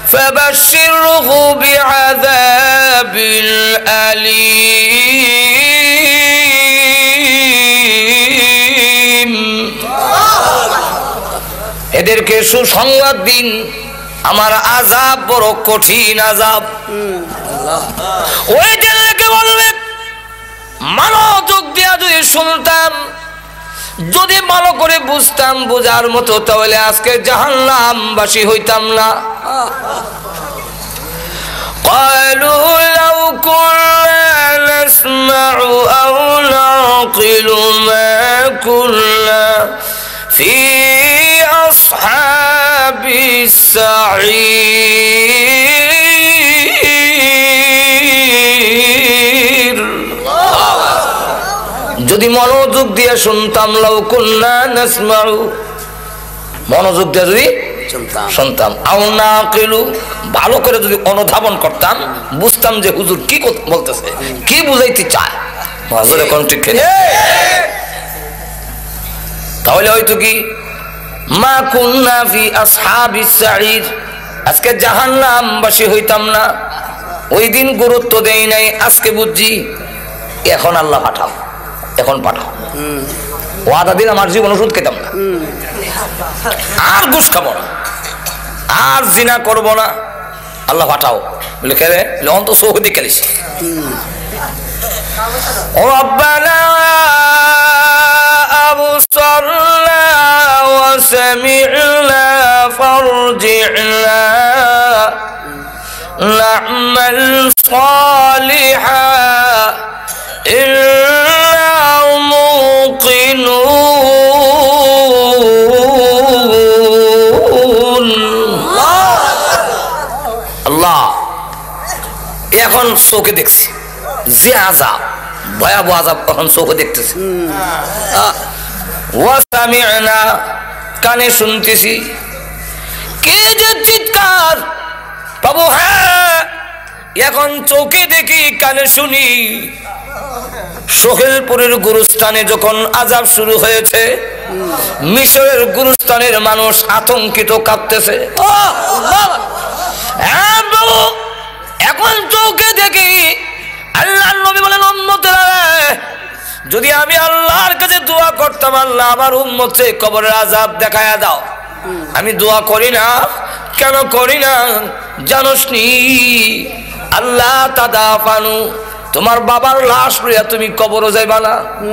فبشره بعذاب أليم এদেরকে সুসংবাদ দিন আমার আযাব বড় কঠিন আযাব। ওই দিনকে বলবে মনোযোগ দিয়া যদি শুনতাম, যদি ভালো করে বুঝতাম, বোঝার মতো, তাহলে আজকে জাহান্নামবাসী হইতাম না। قالوا لو كنا نسمع أو نعقل ما كنا في أصحاب السعير যদি মনোযোগ দিয়ে শুনতাম, লাউ কুন্না নাসমাউ, মনোযোগ দিয়ে যদি শুনতাম, আও নাকিলু, ভালো করে যদি অনুধাবন করতাম, বুঝতাম যে হুজুর কি বলতেছে, কি বুঝাইতে চায়, হুজুর কোন ঠিক না, তাহলে হয়তো কি মা কুন্না ফি আসহাবিস সাঈর, আজকে জাহান্নামবাসী হইতাম না। ওই দিন গুরুত্ব দেই নাই, আজকে বুঝছি। এখন আল্লাহ পাঠাও, এখন পাঠাও। ওয়াদা দিন আমার জীবন ওষুধ খেতাম না, আর ঘুষ খাবো না, আর জিনা করবো না, আল্লাহ পাঠাও। বলে কে রে? অন্ত সৌদি খেলিস। রব্বানা আবসারনা ওয়া সামি'না ফারজি'না না'মাল সালিহান ইন্না মুকিনুন। আল্লাহ এখন চোখে দেখছি যে আযাব, ভয়াবহ আযাব, এখন চোখে দেখতেছি। ওয়া সামি'না, কানে শুনতেছি। কে যে চিৎকার প্রভু, হ্যাঁ এখন চোখে দেখি, কানে শুনি। সোহেলপুরের গুরুস্থানে যখন আযাব শুরু হয়েছে, মিশরের গুরুস্থানের মানুষ আতঙ্কিত, কাঁপতেছে। হ্যাঁ প্রভু, এখন চোখে দেখি। আল্লাহর নবী বলেন, উম্মতেরা, যদি আমি আল্লাহর কাছে দোয়া করতাম, আল্লাহ আমার উম্মতকে কবরের আযাব দেখায়া দাও, আমি দোয়া করি না। কেন করি না জানোস নি? আল্লাহ তাদাফানু, তোমার বাবার লাশ লইয়া তুমি কবরও যাইবা না,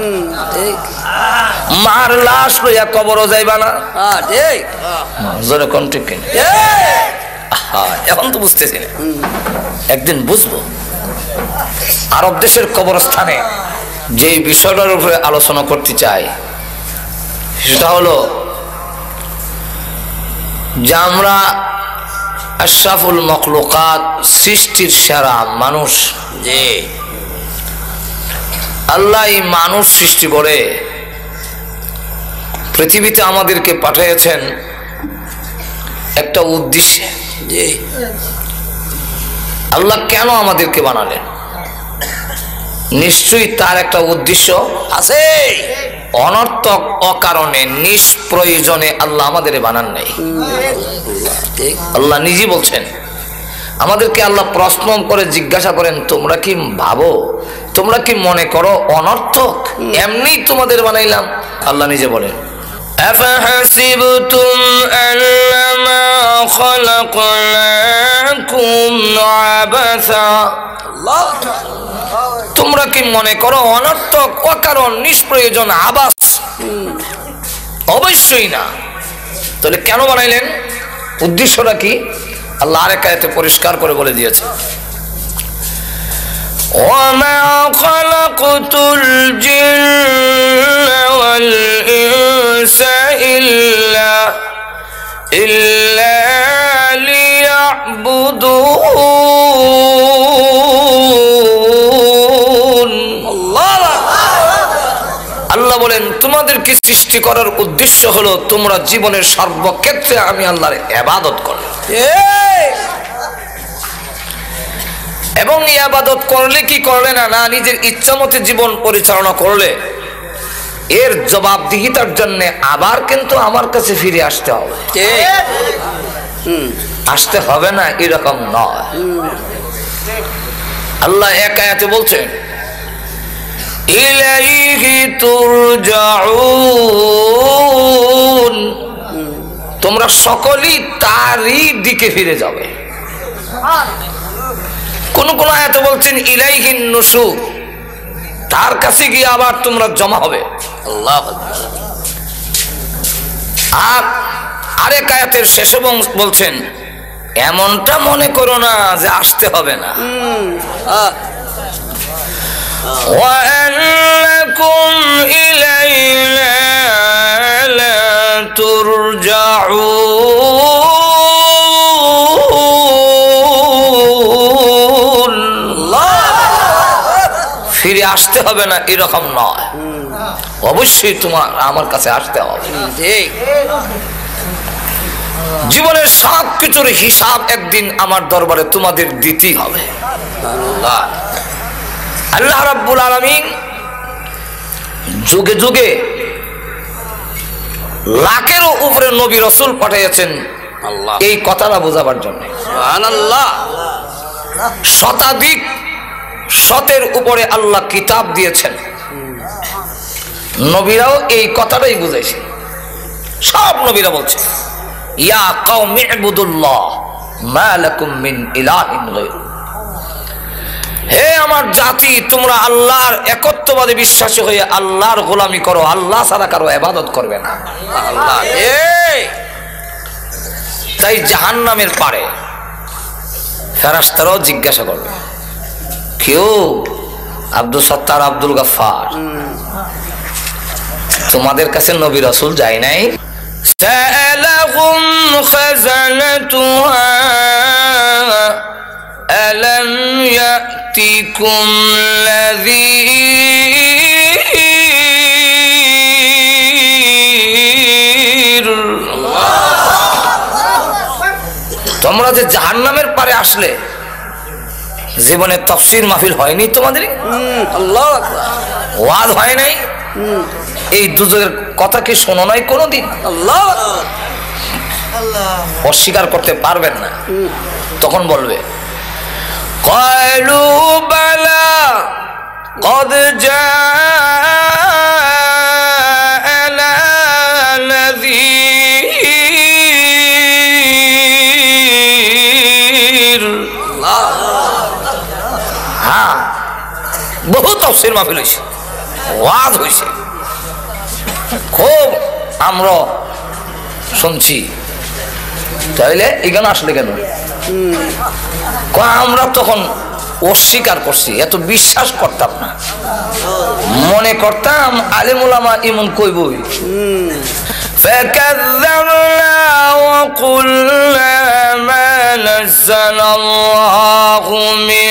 মার লাশ লইয়া কবরও যাইবা না। জোরে কোন ঠিক কিনা? এখন তো বুঝতেছি না, একদিন বুঝবো। আরব দেশের কবরস্থানে যে বিষয়টার উপরে আলোচনা করতে চাই, সেটা হলো যে আমরা আশরাফুল মখলুকাত, সৃষ্টির সেরা মানুষ, যে আল্লাহ এই মানুষ সৃষ্টি করে পৃথিবীতে আমাদেরকে পাঠিয়েছেন একটা উদ্দেশ্যে। যে আল্লাহ কেন আমাদেরকে বানালেন, নিশ্চয়ই তার একটা উদ্দেশ্য আছে। অনর্থক, অকারণে, নিষ্প্রয়োজনে আল্লাহ আমাদের বানান নাই। আল্লাহ নিজে বলছেন, আমাদেরকে আল্লাহ প্রশ্ন করে জিজ্ঞাসা করেন, তোমরা কি ভাবো, তোমরা কি মনে করো অনর্থক এমনি তোমাদের বানাইলাম? আল্লাহ নিজে বলেন, আফাহাসিবতুম আন্নামা খালাকনাকুম আবাসা, তোমরা কি মনে করো অনর্থক, অকারণ, নিষ্প্রয়োজন, আবাস? অবশ্যই না। তাহলে কেন বানাইলেন, উদ্দেশ্যটা কি? আল্লাহ আরেক আয়াতে পরিষ্কার করে বলে দিয়েছে, ওয়ামা খালাকতুল জিন্না ওয়াল ইনসা ইল্লা লিয়াবুদুন। আল্লাহ বলেন, তোমাদেরকে সৃষ্টি করার উদ্দেশ্য হলো তোমরা জীবনের সর্বক্ষেত্রে আমি আল্লাহর ইবাদত করবে। এবং ইবাদত করলে কি করলে না, না নিজের ইচ্ছা মতে জীবন পরিচালনা করলে এর জবাবদিহিতার জন্য আবার কিন্তু আমার কাছে ফিরে আসতে হবে। আসতে হবে না এরকম নয়। আল্লাহ এক আয়াতে বলছেন ইলাইহি তুরজাউন, তোমরা সকলেই তারই দিকে ফিরে যাবে। কোন কোন আয়াতে বলছেন ইলাইহিন নুশুর, তার কাছে গিয়ে আবার তোমরা জমা হবে। আল্লাহ আর আরেক আয়াতের শেষে বলছেন এমনটা মনে করো না যে আসতে হবে না। وأنكم إلينا لا ترجعون, ফিরে আসতে হবে না এরকম নয়, অবশ্যই তোমার আমার কাছে আসতে হবে। জীবনের সব কিছুর হিসাব একদিন আমার দরবারে তোমাদের দিতেই হবে। আল্লাহ রাব্বুল আলামিন যুগে যুগে লাখেরও উপরে নবী রাসূল পাঠিয়েছেন এই কথাটা বোঝাবার জন্য। সুবহানাল্লাহ। শতাধিক শতের উপরে আল্লাহ কিতাব দিয়েছেন, নবীরাও এই কথাটাই বুঝাইছে। সব নবীরা বলছে ইয়া কওমি ইবুদুল্লাহ মা লাকুম মিন ইলাহিন গায়রু, হে আমার জাতি তোমরা আল্লাহর একত্ববাদে বিশ্বাসী হয়ে আল্লাহর গোলামি করো, আল্লাহ ছাড়া কারো ইবাদত করবে না। আল্লাহ তাই জাহান্নামের পারে ফেরেশতারাও জিজ্ঞাসা করবে কেউ আব্দুল সত্তার আব্দুল গাফফার তোমাদের কাছে নবী রাসূল যায় নাই? সালাহুম খাযানাতুহা আলাম ইয়াতিকুম নাযীর, তোমরা যে জাহান্নামের পারে আসলে জীবনে তাফসীর মাহফিল হয়নি তোমাদের? আল্লাহু আকবার। ওয়াজ হয় নাই? এই দুজকের কথা কি শোনো নাই কোনোদিন? আল্লাহু আকবার। অস্বীকার করতে পারবেন না, তখন বলবে ক্বালু বালা ক্বাদ জাআনা নাযীর। হ্যাঁ, বহু তাফসীর মাহফিল হয়েছে, ওয়াজ হয়েছে, খুব আমরা শুনছি। তাইলে এখানে আসলে কেন? আমরা তখন অস্বীকার করছি, এত বিশ্বাস করতাম না, মনে করতাম আলেম ওলামা এমন কইবই। فكذبنا وقلنا ما نزل الله من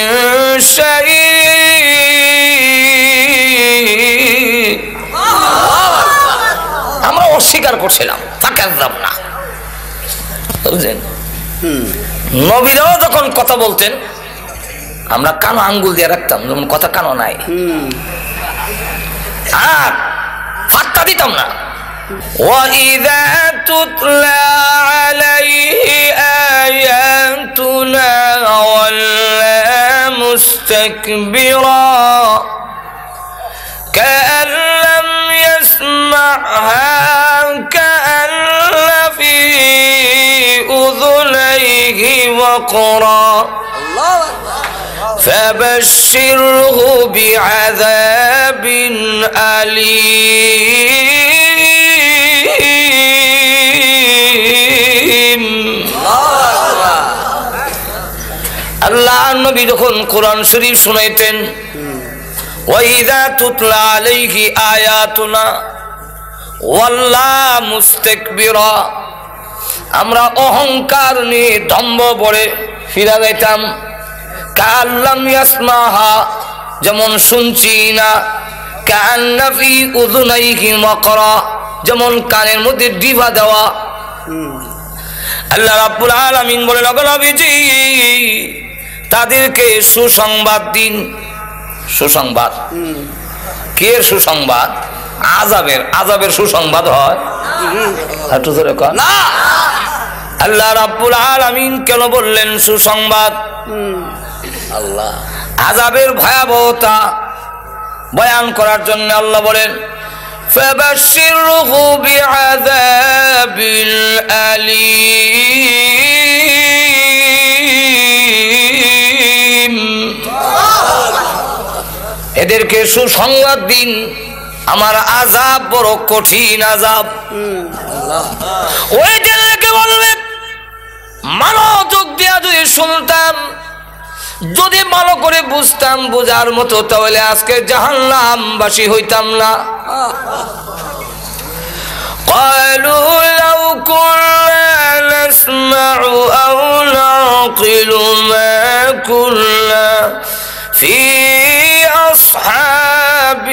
شيء, আমরা অস্বীকার করছিলাম। ফাকাযযাবনা, বুঝলেন? নবীরাও যখন কথা বলতেন আমরা কানো আঙ্গুল দিয়ে রাখতাম, যেমন কথা কানো নাই, আর ফাত্তা দিতাম না। وَإِذَا تُتْلَى عَلَيْهِ آيَاتُنَا وَلَّى مُسْتَكْبِرًا كَأَن لَّمْ يَسْمَعْهَا كَأَنَّ فِي أُذُنَيْهِ وَقْرًا فَبَشِّرْهُ بِعَذَابٍ أَلِيمٍ। আল্লাহ নবী যখন কোরআন শরীফ শুনাইতেন ওয়াইদা তুতলা আলাইহি আয়াতুনা ওয়াল্লা মুস্তাকবিরা, আমরা অহংকার নিয়ে দম্ভ পড়ে ফিরা যাইতাম। কাল্লাম ইয়াসমাহা, যেমন শুনছি না। কান্না ফি উযুনাইহি ওয়াকরা, যেমন কানের মধ্যে ডিভা দেওয়া। আল্লাহ রাব্বুল আলামিন বলেন ওগো নবীজি তাদেরকে সুসংবাদ দিন। সুসংবাদ কে? সুসংবাদ আযাবের। আযাবের সুসংবাদ হয়? একটু জোরে কর না। আল্লাহ রাব্বুল আলামিন কেন বললেন সুসংবাদ? আল্লাহ আযাবের ভয়াবহতা বয়ান করার জন্য আল্লাহ বলেন ফাবাশশিরহু বিআযাবিল আলীম, এদেরকে সুসংবাদ দিন, আমার আযাব বড় কঠিন আযাব। ওই দিনকে বলবে মনোযোগ দিয়া যদি শুনতাম, যদি ভালো করে বুঝতাম, বোঝার মতো, তাহলে আজকে জাহান্নামবাসী হইতাম না। قالوا لو كنا نسمع أو نعقل ما كنا في أصحاب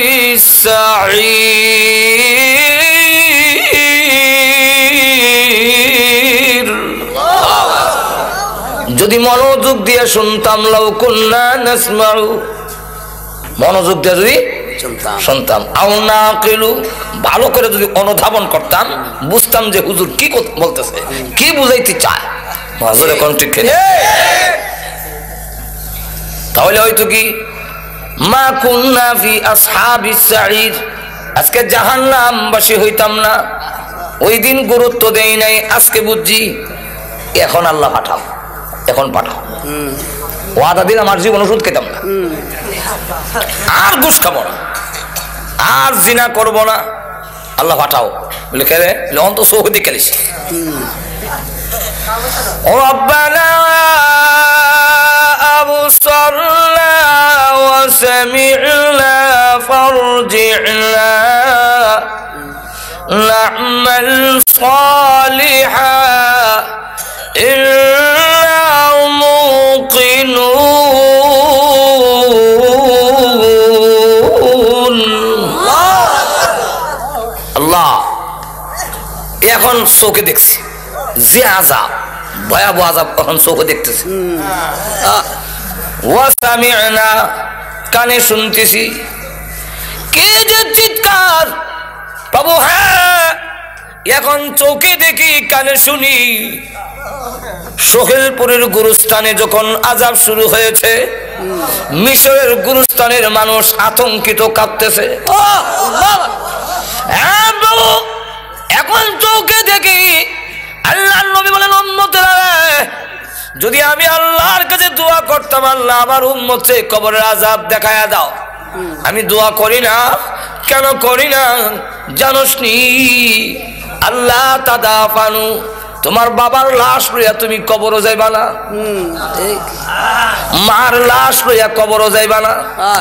السعير, যদি মনোযোগ দিয়ে শুনতাম, লাউ কুন্না নাসমাউ, মনোযোগ দিয়ে যদি শুনতাম, আও নাকিলু, ভালো করে যদি অনুধাবন করতাম, বুঝতাম যে হুজুর কি বলতেছে, কি বুঝাইতে চায়, হুজুরে কোন ঠিক কিনা, তাহলে হয়তো কি মা কুন্না ফি আসহাবিস সাঈর, আজকে জাহান্নামবাসী হইতাম না। ওই দিন গুরুত্ব দেই নাই, আজকে বুঝছি। এখন আল্লাহ পাঠাও, এখন পাঠাও। ওয়াদা দিন আমার জীবন ওষুধ খেতাম না, আর ঘুষ খাবো না, আর জিনা করব না, আল্লাহ পাঠাও। বলে কে রে? অন্ত সৌদি খেলিস। ও রব্বানা আবসারনা ওয়া সামি'না ফারজি'না না'মাল সালিহান ইন্না মুকিনুন। আল্লাহ এখন চোখে দেখছি যে আযাব, ভয়াবহ আযাব, এখন চোখে দেখতেছি। ওয়া সামি'না, কানে শুনতেছি। কে যে চিৎকার প্রভু, হ্যাঁ এখন চোখে দেখি, কানে শুনি। সোহেলপুরের গুরুস্থানে যখন আযাব শুরু হয়েছে, মিশরের গুরুস্থানের মানুষ আতঙ্কিত, কাঁপতেছে। হ্যাঁ প্রভু, এখন চোখে দেখি। আল্লাহর নবী বলেন, উম্মতেরা, যদি আমি আল্লাহর কাছে দোয়া করতাম, আল্লাহ আমার উম্মতকে কবরের আযাব দেখায়া দাও, আমি দোয়া করি না। কেন করি না জানোস নি? আল্লাহ তাদাফানু, তোমার বাবার লাশ লইয়া তুমি কবরও যাইবা না, মার লাশ লইয়া কবরও যাইবা না।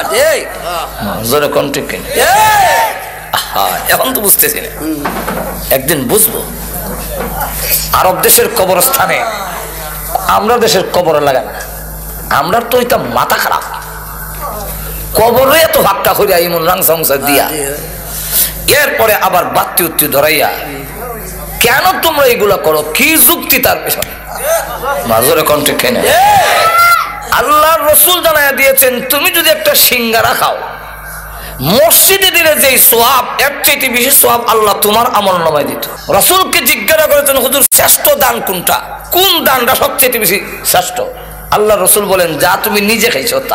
যেরকম ঠিক কিনা? এখন তো বুঝতেছি না, একদিন বুঝবো। আরব দেশের কবরস্থানে আমরা দেশের কবরে লাগান না, আমরা তো এটা মাথা খারাপ। কবরে এত হাক্কা করিয়া ইমন রাং সংসার দিয়া, এরপরে আবার বাত্তি উত্তি ধরাইয়া, কেন তোমরা এগুলা করো? কি যুক্তি তার পেছনে? মাজরে কোন ঠিক কিনা? আল্লাহর রাসূল জানায়া দিয়েছেন, তুমি যদি একটা সিঙ্গারা খাও, মসজিদে দিলে যে সওয়াব, এর চাইতে বেশি সওয়াব আল্লাহ তোমার আমলনামায় দিত। রাসূলকে জিজ্ঞাসা করেছেন, হুজুর শ্রেষ্ঠ দান কোনটা? কোন দানটা সবচেয়ে বেশি শ্রেষ্ঠ? আল্লাহ রাসূল বলেন, যা তুমি নিজে খাইছো তা।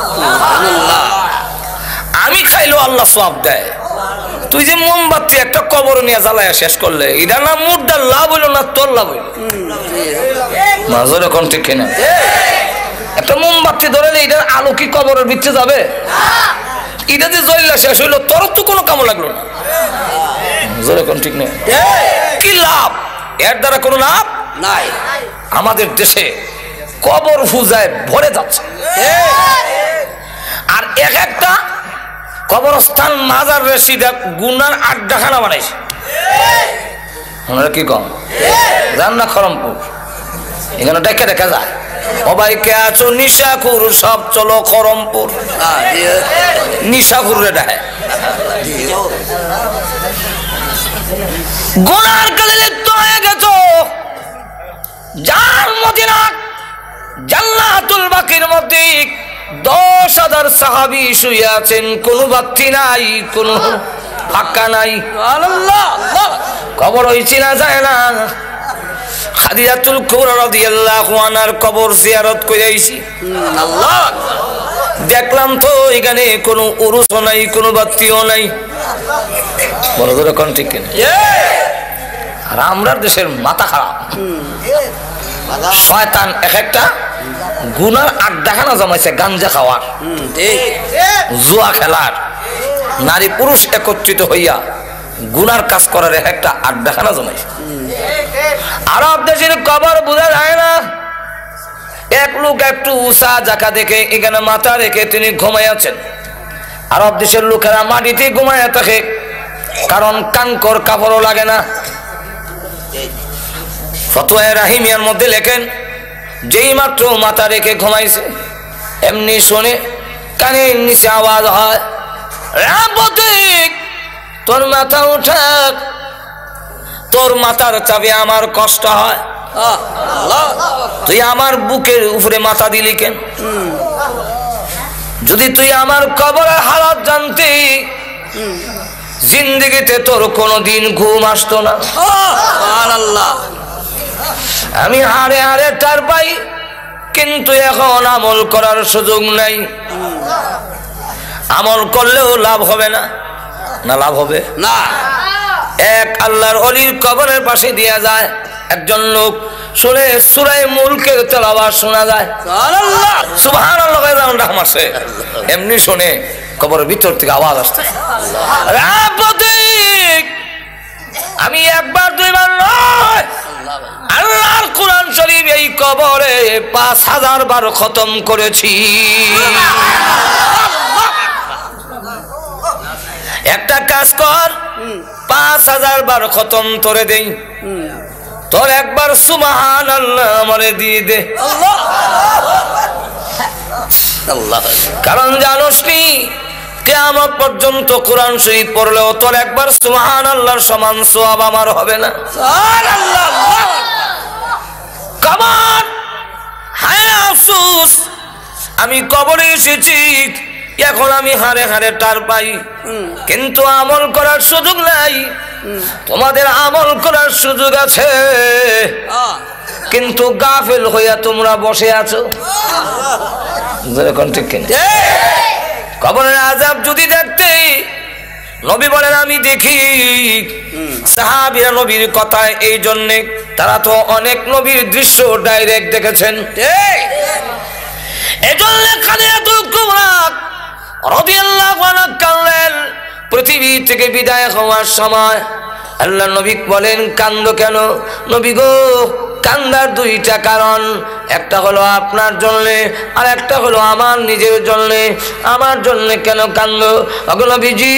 আমি খাইলেও আল্লাহ সওয়াব দেয়। তুই যে মোমবাতি একটা কবর নিয়ে জ্বালায়া শেষ করলে, এটা না মুর্দার লাভ হইল না তোর লাভ হইল? মাজরে কোন ঠিক কিনা? একটা মোমবাতি ধরে এটার আলো কি কবরের ভিতরে যাবে? এটা যে জ্বললা শেষ হইলো, তোর তো কোনো কামও লাগলো না। মাজরে কোন ঠিক নেই? কি লাভ? এর দ্বারা কোনো লাভ নাই। আমাদের দেশে কবর পূজায় ভরে যাচ্ছে, আর এক একটা কবরস্থান মাজার রেসিডা গুনার আড্ডাখানা বানাইছে। কি কম জান না? খরমপুর এখানে দেখা দেখা যায়, সবাইকে আছো নিশাখুর, সব চলো খরমপুর। নিশাখুর রে ডাহে গুনার কাজে লিপ্ত হয়ে গেছো। যার মদিনা জান্নাতুল বাকির মধ্যে 10,000 সাহাবী শুয়ে আছেন, কোনো বাতি নাই, কোনো ফাঁকা নাই। কবর হইছি না যায় না। খাদিজাতুল কুবরা রাদিয়াল্লাহু আনহার কবর জিয়ারত করে আইছি। আল্লাহ, দেখলাম তো এখানে কোনো উরুসও নাই, কোনো বাতিও নাই। বড় করে কোন ঠিক কিনা? আর আমরা দেশের মাথা খারাপ। শয়তান এক একটা গুনার আড্ডাখানা জমাইছে, গাঞ্জা খাওয়ার, জুয়া খেলার, নারী পুরুষ একত্রিত হইয়া গুনার কাজ করার এক একটা আড্ডাখানা জমাইছে। আরব দেশের কবর বোঝা যায় না। এক লোক একটু উঁচা জায়গা দেখে এখানে মাথা রেখে তিনি ঘুমাইয়াছেন। আরব দেশের লোকেরা মাটিতে ঘুমাইয়া থাকে, কারণ কাঙ্কর কাপড়ও লাগে না। ফতোয়া রাহিমিয়ার মধ্যে লেখেন, যেই মাত্র মাথা রেখে ঘুমাইছে এমনি শোনে কানের নিচে আওয়াজ হয়, রাবতিক তোর মাথা উঠাক, তোর মাথার চাপে আমার কষ্ট হয়, তুই আমার বুকের উপরে মাথা দিলি কেন? যদি তুই আমার কবরের হালত জানতি জিন্দেগিতে তোর কোনদিন ঘুম আসতো না। আমি হাড়ে হাড়ে টার পাই, কিন্তু এখন আমল করার সুযোগ নাই। আমল করলেও লাভ হবে না। না লাভ হবে না। এক আল্লাহর ওলির কবরের পাশে দিয়া যায়, একজন লোক শুনে সূরা মুলকের তেলাওয়াত শোনা যায়। সুবহানাল্লাহ, সুবহানাল্লাহ মারছে, এমনি শুনে কবরের ভিতর থেকে আওয়াজ আসছে, রাবতিক। আমি একবার দুইবার নয়, আল্লাহর কোরআন শরীফ এই কবরে 5000 বার খতম করেছি। একটা কাজ কর, 5000 বার খতম করে দেই, তোর একবার সুবহানাল্লাহ আমারে দিয়ে দে। কারণ জানোস নি, কিয়ামত পর্যন্ত কোরআন শরীফ পড়লেও তোর একবার সুবহানাল্লাহর সমান সওয়াব আমার হবে না। সুবহানাল্লাহ। কবর, হায় আফসোস, আমি কবরে এসেছি, এখন আমি হাড়ে হাড়ে টার পাই, কিন্তু আমল করার সুযোগ নাই। তোমাদের আমল করার সুযোগ আছে, কিন্তু গাফেল হইয়া তোমরা বসে আছো। ঠিক কিনা? কবরের আযাব যদি দেখতে, নবী বলেন আমি দেখি। সাহাবীরা নবীর কথায় এই জন্যে, তারা তো অনেক নবীর দৃশ্য ডাইরেক্ট দেখেছেন। এজন্য খাদিজাতুল কুবরা রাদিয়াল্লাহু আনহা কাঁদলেন। পৃথিবী থেকে বিদায় হওয়ার সময় আল্লাহ নবী বলেন, কান্দো কেন? নবী গো, কান্দার দুইটা কারণ, একটা হলো আপনার জন্যে, আর একটা হলো আমার নিজের জন্যে। আমার জন্যে কেন কান্দো? ওগো নবীজি,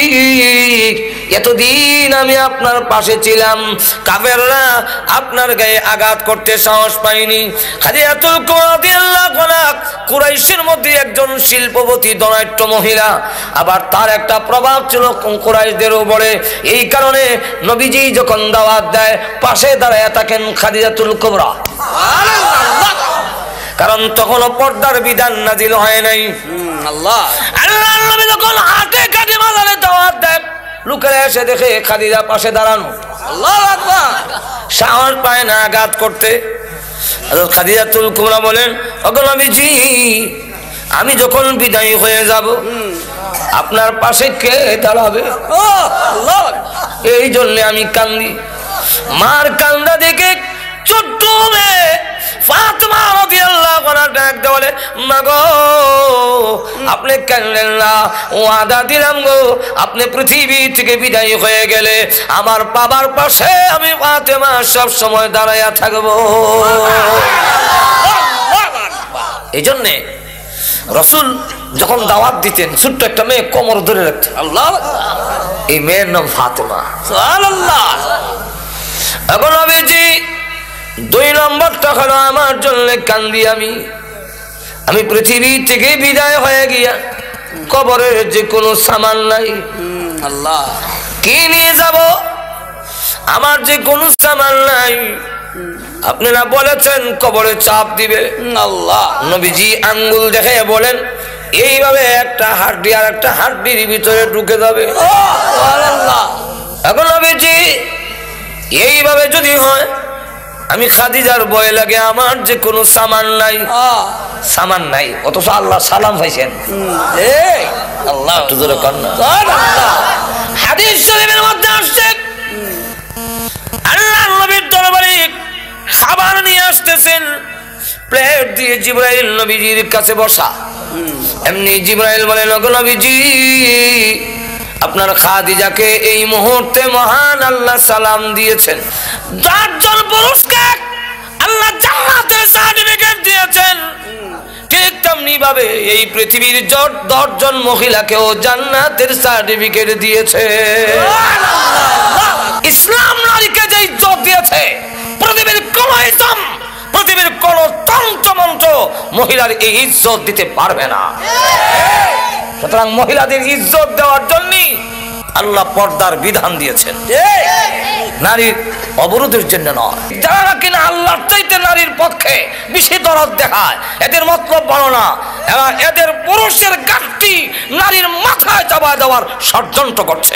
এতদিন আমি আপনার পাশে ছিলাম, কাফেররা আপনার গায়ে আঘাত করতে সাহস পায়নি। খাদিজাতুল কুবরা রাদিয়াল্লাহু আনহা কুরাইশের মধ্যে একজন শিল্পবতী ধনাঢ্য মহিলা, আবার তার একটা প্রভাব ছিল কুরাইশদের উপরে। এই কারণে নবীজি যখন দাওয়াত দেয়, পাশে দাঁড়ায় থাকেন খাদিজাতুল কুবরা। কারণ তখনও পর্দার বিধান নাজিল হয় নাই। আল্লাহর নবী যখন হাতে কাটে মাজারে দাওয়াত দেয়, লোকেরা এসে দেখে খাদিজা পাশে দাঁড়ানো। আল্লাহু আকবার। সাহস পায় না আঘাত করতে। খাদিজাতুল কুবরা বলেন, ওগো নবীজি, আমি যখন বিদায়ী হয়ে যাব, আপনার পাশে কে দাঁড়াবে? এই জন্য আমি কান্দি। মার কান্দা দেখে ছোট্ট মেয়ে ফাতেমা রাদিয়াল্লাহু আনহা ডাক দিয়ে বলে, মা গো, আপনি কাঁদলেন না, ওয়াদা দিলাম গো, আপনি পৃথিবী থেকে বিদায় হয়ে গেলে আমার বাবার পাশে আমি ফাতেমা সব সময় দাঁড়াইয়া থাকবো। এই জন্যে রাসূল যখন দাওয়াত দিতেন, ছোট্ট একটা মেয়ে কোমর ধরে রাখতেন। আল্লাহ, এই মেয়ের নাম ফাতেমা। সুবহানাল্লাহ। এখন নবীজি 2 নম্বরটা হলো আমার জন্য কান্দি আমি পৃথিবী থেকে বিদায় হয়ে গিয়া কবরের যে কোনো সামান নাই, আল্লাহ কি নিয়ে যাব? আমার যে কোনো সামান নাই। আপনারা বলেছেন কবরে চাপ দিবে। আল্লাহ নবীজি আঙ্গুল দেখে বলেন, এইভাবে একটা হাড্ডি আর একটা হাড্ডির ভিতরে ঢুকে যাবে। এখন নবীজি এইভাবে যদি হয়, আমি খাদিজার ভয় লাগে আমার যে কোনো সামান নাই অথচ আল্লাহ সালাম পাইছেন। আল্লাহ একটু জোরে কর না। হাদিস শরীফের মধ্যে আসছে আল্লাহর নবীর দরবারে খাবার নিয়ে আসতেছেন, প্লেট দিয়ে জিবরাইল নবীজির কাছে বসা। এমনি জিবরাইল বলে, নবীজি আপনার খাদিজাকে এই মুহূর্তে মহান আল্লাহ সালাম দিয়েছেন। 10 জন পুরুষকে আল্লাহ জান্নাতের সার্টিফিকেট দিয়েছেন, ঠিক তেমনি ভাবে এই পৃথিবীর 10 জন মহিলাকেও জান্নাতের সার্টিফিকেট দিয়েছে। ইসলাম নারীকে যে ইজ্জত দিয়েছে, পৃথিবীর কোন ইসলাম, পৃথিবীর কোন তন্ত্রমন্ত্র মহিলার এই ইজ্জত দিতে পারবে না। সুতরাং মহিলাদের ইজ্জত দেওয়ার জন্য আল্লাহ পর্দার বিধান দিয়েছেন, নারীর অবরোধের জন্য নয়। যারা কিনা আল্লাহর চাইতে নারীর পক্ষে বেশি দরদ দেখায়, এদের মতলব বড় না, এদের পুরুষের গাঠটি নারীর মাথায় চাপা দেওয়ার ষড়যন্ত্র করছে।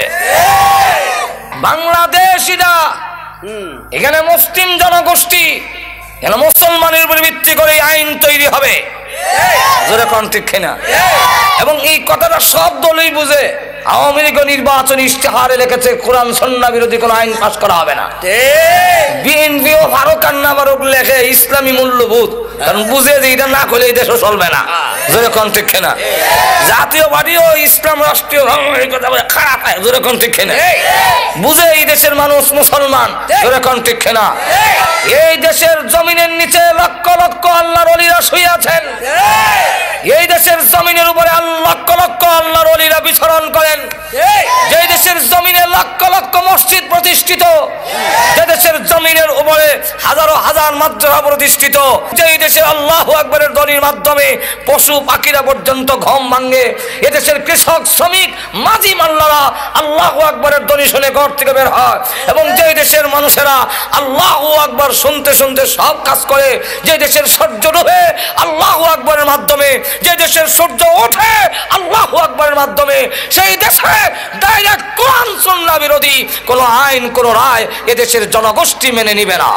বাংলাদেশিরা এখানে মুসলিম জনগোষ্ঠী, এখানে মুসলমানের উপর ভিত্তি করে আইন তৈরি হবে, জোরে কোন ঠিক কিনা? এবং এই কথাটা সব দলই বুঝে। আওয়ামী লীগ নির্বাচন ইশতেহারে লিখেছে কোরআন সুন্নাহ বিরোধী কোনো আইন পাস করা হবে না। বিএনপিও ফারুক আন্না ফারুক লেখে ইসলামী মূল্যবোধ, কারণ বুঝে যে এটা না করলে এই দেশও চলবে না, জোরে কোন ঠিক কিনা? জাতীয় পার্টিও ইসলাম রাষ্ট্রীয় কথা বলে খারাপ হয়, জোরে কোন ঠিক কিনা? বুঝে এই দেশের মানুষ মুসলমান, জোরে কোন ঠিক কিনা? এই দেশের জমিনের নিচে লক্ষ লক্ষ আল্লাহর ওলিরা শুয়ে আছেন, এই দেশের জমিনের উপরে লক্ষ লক্ষ আল্লাহর ওলিরা বিচরণ করেন, যে দেশের জমিনে লক্ষ লক্ষ মসজিদ প্রতিষ্ঠিত, যে দেশের জমিনের উপরে হাজারো হাজার মাদ্রাসা প্রতিষ্ঠিত, যে দেশে আল্লাহু আকবারের ধ্বনির মাধ্যমে পশু পাখিরা পর্যন্ত ঘুম ভাঙে, এদেশের কৃষক শ্রমিক মাঝি মাল্লারা আল্লাহু আকবারের ধ্বনি শুনে ঘর থেকে বের হয়, এবং যে দেশের মানুষেরা আল্লাহু আকবার শুনতে শুনতে সব কাজ করে, যে দেশের সূর্য ডুবে আল্লাহু আকবারের মাধ্যমে, যে দেশের সূর্য ওঠে আল্লাহু আকবারের মাধ্যমে, সেই দেশে ডাইরেক্ট কোরআন সুন্নাহ বিরোধী কোন আইন কোন রায় এদেশের জনগোষ্ঠী মেনে নিবে না।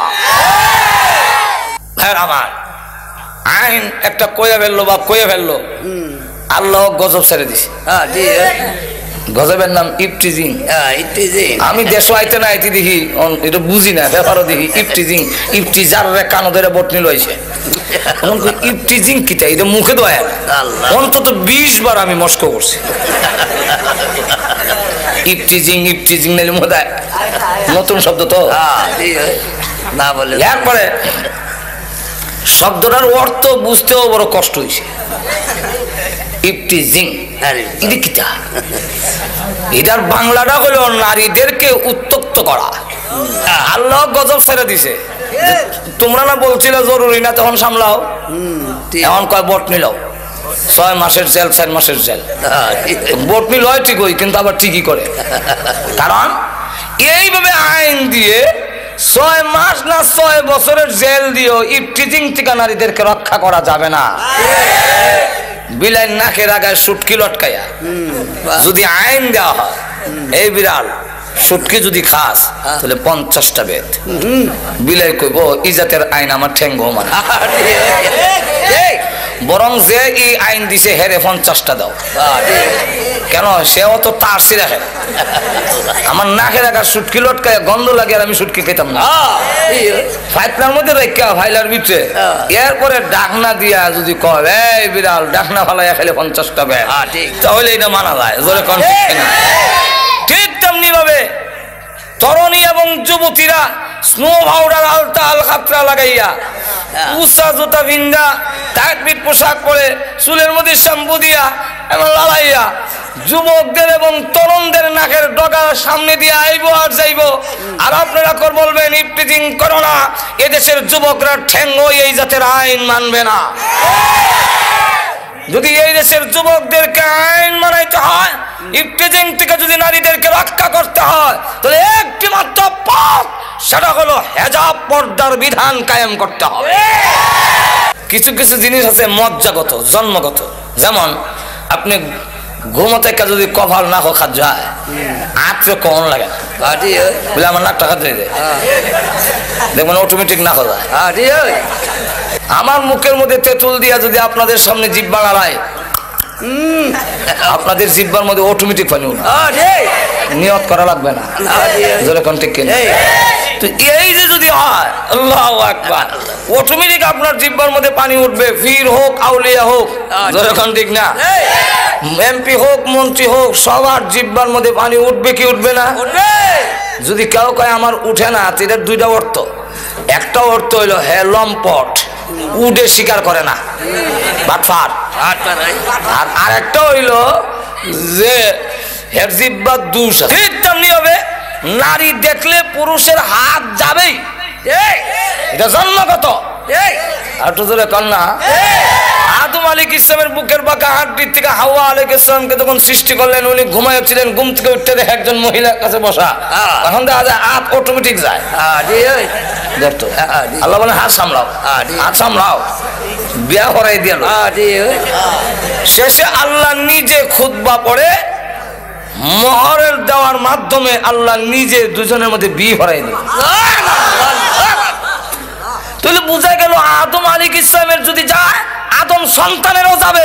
ভাইরা আমার, আইন একটা কয়ে ফেললো বা কয়ে ফেললো, আল্লাহ গজব ছেড়ে দিছে। গজবের নাম ইফটিজিং। আমি দেশ আইতে না আইতে দেখি, এটা বুঝি না ব্যাপারও দেখি ইফটিজিং, ইফটিজার কানো ধরে বটনি লইছে। ইফটিজিং কিটা? এটা মুখে দয়া অন্তত 20 বার আমি মস্ক করছি। ইফটিজিং ইফটিজিং নাইলে মোদায় নতুন শব্দ তো না বলে, এরপরে শব্দটার অর্থ বুঝতেও বড় কষ্ট হয়েছে। ইফটিজিং এটার বাংলাটা হলো নারীদেরকে উত্তক্ত করা। আল্লাহ গজব ছেড়ে দিছে। তোমরা না বলছিলে জরুরি না, তখন সামলাও, এখন কয় বটনি লাও, 6 মাসের জেল 4 মাসের জেল। বটনি লয় ঠিকই, কিন্তু আবার ঠিকই করে, কারণ এইভাবে আইন দিয়ে 6 মাস না 6 বছরের জেল দিয়েও ইফটিজিং থেকে নারীদেরকে রক্ষা করা যাবে না। বিলাই নাকের আগায় সুটকি লটকাইয়া যদি আইন দেওয়া হয়, এই বিড়াল সুটকি যদি খাস তাহলে 50টা বেদ। বিলাই কইব ইজাতের আইন আমার ঠেঙ্গো মানে, বরং যে এই আইন দিছে হেরে 50টা দাও। কেন? সেও তো তার সিরা খেলে। আমার নাকের আগার সুটকি লটকায় গন্ধ লাগে, আর আমি সুটকি খেতাম না। ফাইটনার মধ্যে রেখা ফাইলার ভিতরে, এরপরে ডাকনা দিয়া যদি কয় এই বিড়াল ডাকনা ফালাইয়া খেলে 50টা বেদ, তাহলে এটা মানা যায়। জোরে কোন ঠিক না? ঠিক তেমনি ভাবে তরুণী এবং যুবতীরা স্নো পাউডার আলতা আল খাতরা লাগাইয়া, উষা জুতা বিন্দা, টাইট ফিট পোশাক পরে, চুলের মধ্যে শ্যাম্পু দিয়া এবং লালাইয়া যুবকদের এবং তরুণদের নাকের ডগার সামনে দিয়ে আইব আর যাইব। আর আপনারা বলবেন ইফটিজিং করো না, এদেশের যুবকরা ঠেঙ্গো এই জাতের আইন মানবে না। যদি এই দেশের যুবকদেরকে আইন মানাইতে হয়, ইফটিজিং থেকে যদি নারীদেরকে রক্ষা করতে হয়, তাহলে একটি মাত্র পথ, সেটা হলো হেজাব পর্দার বিধান কায়েম করতে হবে। কিছু কিছু জিনিস আছে মজ্জাগত, জন্মগত। যেমন আপনি ঘুমোতে যদি কপাল না খাওয়া যায়, আঁচে কখন লাগে না বলে আমার নাক টাকা দিয়ে দেয় দেখবেন অটোমেটিক না হয়ে যায়। আমার মুখের মধ্যে তেঁতুল দিয়া যদি আপনাদের সামনে জিহ্বা নাড়ায় আপনাদের জিহ্বার মধ্যে অটোমেটিক পানি উঠবে, নিয়ত করা লাগবে না। যেরকম ঠিক কিনা? তো এই যে যদি হয় আল্লাহু আকবার, অটোমেটিক আপনার জিহ্বার মধ্যে পানি উঠবে, পীর হোক আউলিয়া হোক, যেরকম ঠিক না? এমপি হোক মন্ত্রী হোক, সবার জিহ্বার মধ্যে পানি উঠবে কি উঠবে না? যদি কেউ কয় আমার উঠে না, এটার দুইটা অর্থ। একটা অর্থ হইলো হে লম্পট, উঠে স্বীকার করে না, বাটফার। আর আরেকটা হইলো যে হের জিহ্বা দুষ ঠিক তেমনি হবে। নারী দেখলে পুরুষের হাত যাবেই, এটা জন্মগত। আর তো জোরে কন্যা আদম আলাইহিস সালামের বুকের বাঁকা হাড্ডির থেকে হাওয়া আলাইহিস সালামকে যখন সৃষ্টি করলেন, উনি ঘুমাচ্ছিলেন, ঘুম থেকে উঠতে দেখে একজন মহিলার কাছে বসা, তখন দেখা যায় হাত অটোমেটিক যায়। দেখতো আল্লাহ বলে হাত সামলাও, হাত সামলাও, বিয়া করাই দিল। শেষে আল্লাহ নিজে খুতবা পড়ে মোহরের দেওয়ার মাধ্যমে আল্লাহ নিজে দুজনের মধ্যে বিয়ে করাই দিল। তাহলে বোঝা গেল আদম আলাইহিস সালামের যদি যায়, আদম সন্তানেরও যাবে।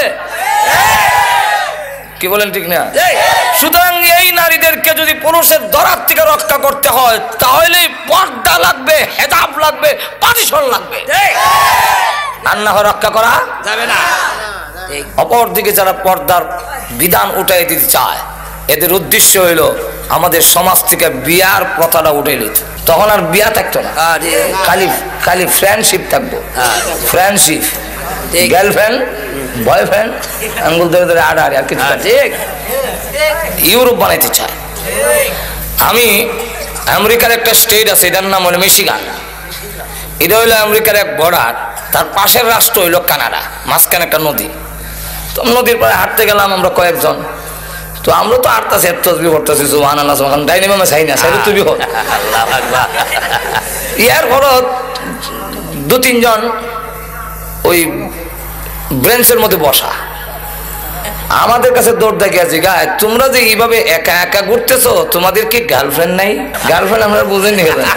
কি বলেন ঠিক না? সুতরাং এই নারীদেরকে যদি পুরুষের দরার থেকে রক্ষা করতে হয়, তাহলে পর্দা লাগবে, হেজাব লাগবে, পারিশন লাগবে, আর না হয় রক্ষা করা যাবে না। অপর দিকে যারা পর্দার বিধান উঠাই দিতে চায়, এদের উদ্দেশ্য হইল আমাদের সমাজ থেকে বিয়ার প্রথাটা উঠে নিত। তখন আর বিয়া থাকতো না, খালি খালি ফ্রেন্ডশিপ থাকবো। ফ্রেন্ডশিপ, গার্লফ্রেন্ড বয়ফ্রেন্ড, আঙ্গুল ধরে ধরে আড়াআড়ি, আর কিছু। ইউরোপ বানাইতে চায়। আমি আমেরিকার একটা স্টেট আছে, এটার নাম হলো মিশিগান। এটা হইলো আমেরিকার এক বর্ডার, তার পাশের রাষ্ট্র হইলো কানাডা, মাঝখানে একটা নদী। তো নদীর পরে হাঁটতে গেলাম আমরা কয়েকজন। তো আমরা তো আটটাছে তসবিহ পড়তেছি, সুবহানাল্লাহ সুবহানাল্লাহ, ডাইনি মামা চাই না, চাইলে তুই হল ইয়ার ঘরত দু তিনজন ওই ব্রেঞ্চের মধ্যে বসা। আমাদের কাছে দৌড় দেখিয়েছি, গায়ে তোমরা যে এইভাবে একা একা ঘুরতেছো, তোমাদের কি গার্লফ্রেন্ড নাই? গার্লফ্রেন্ড আমরা বুঝেনি।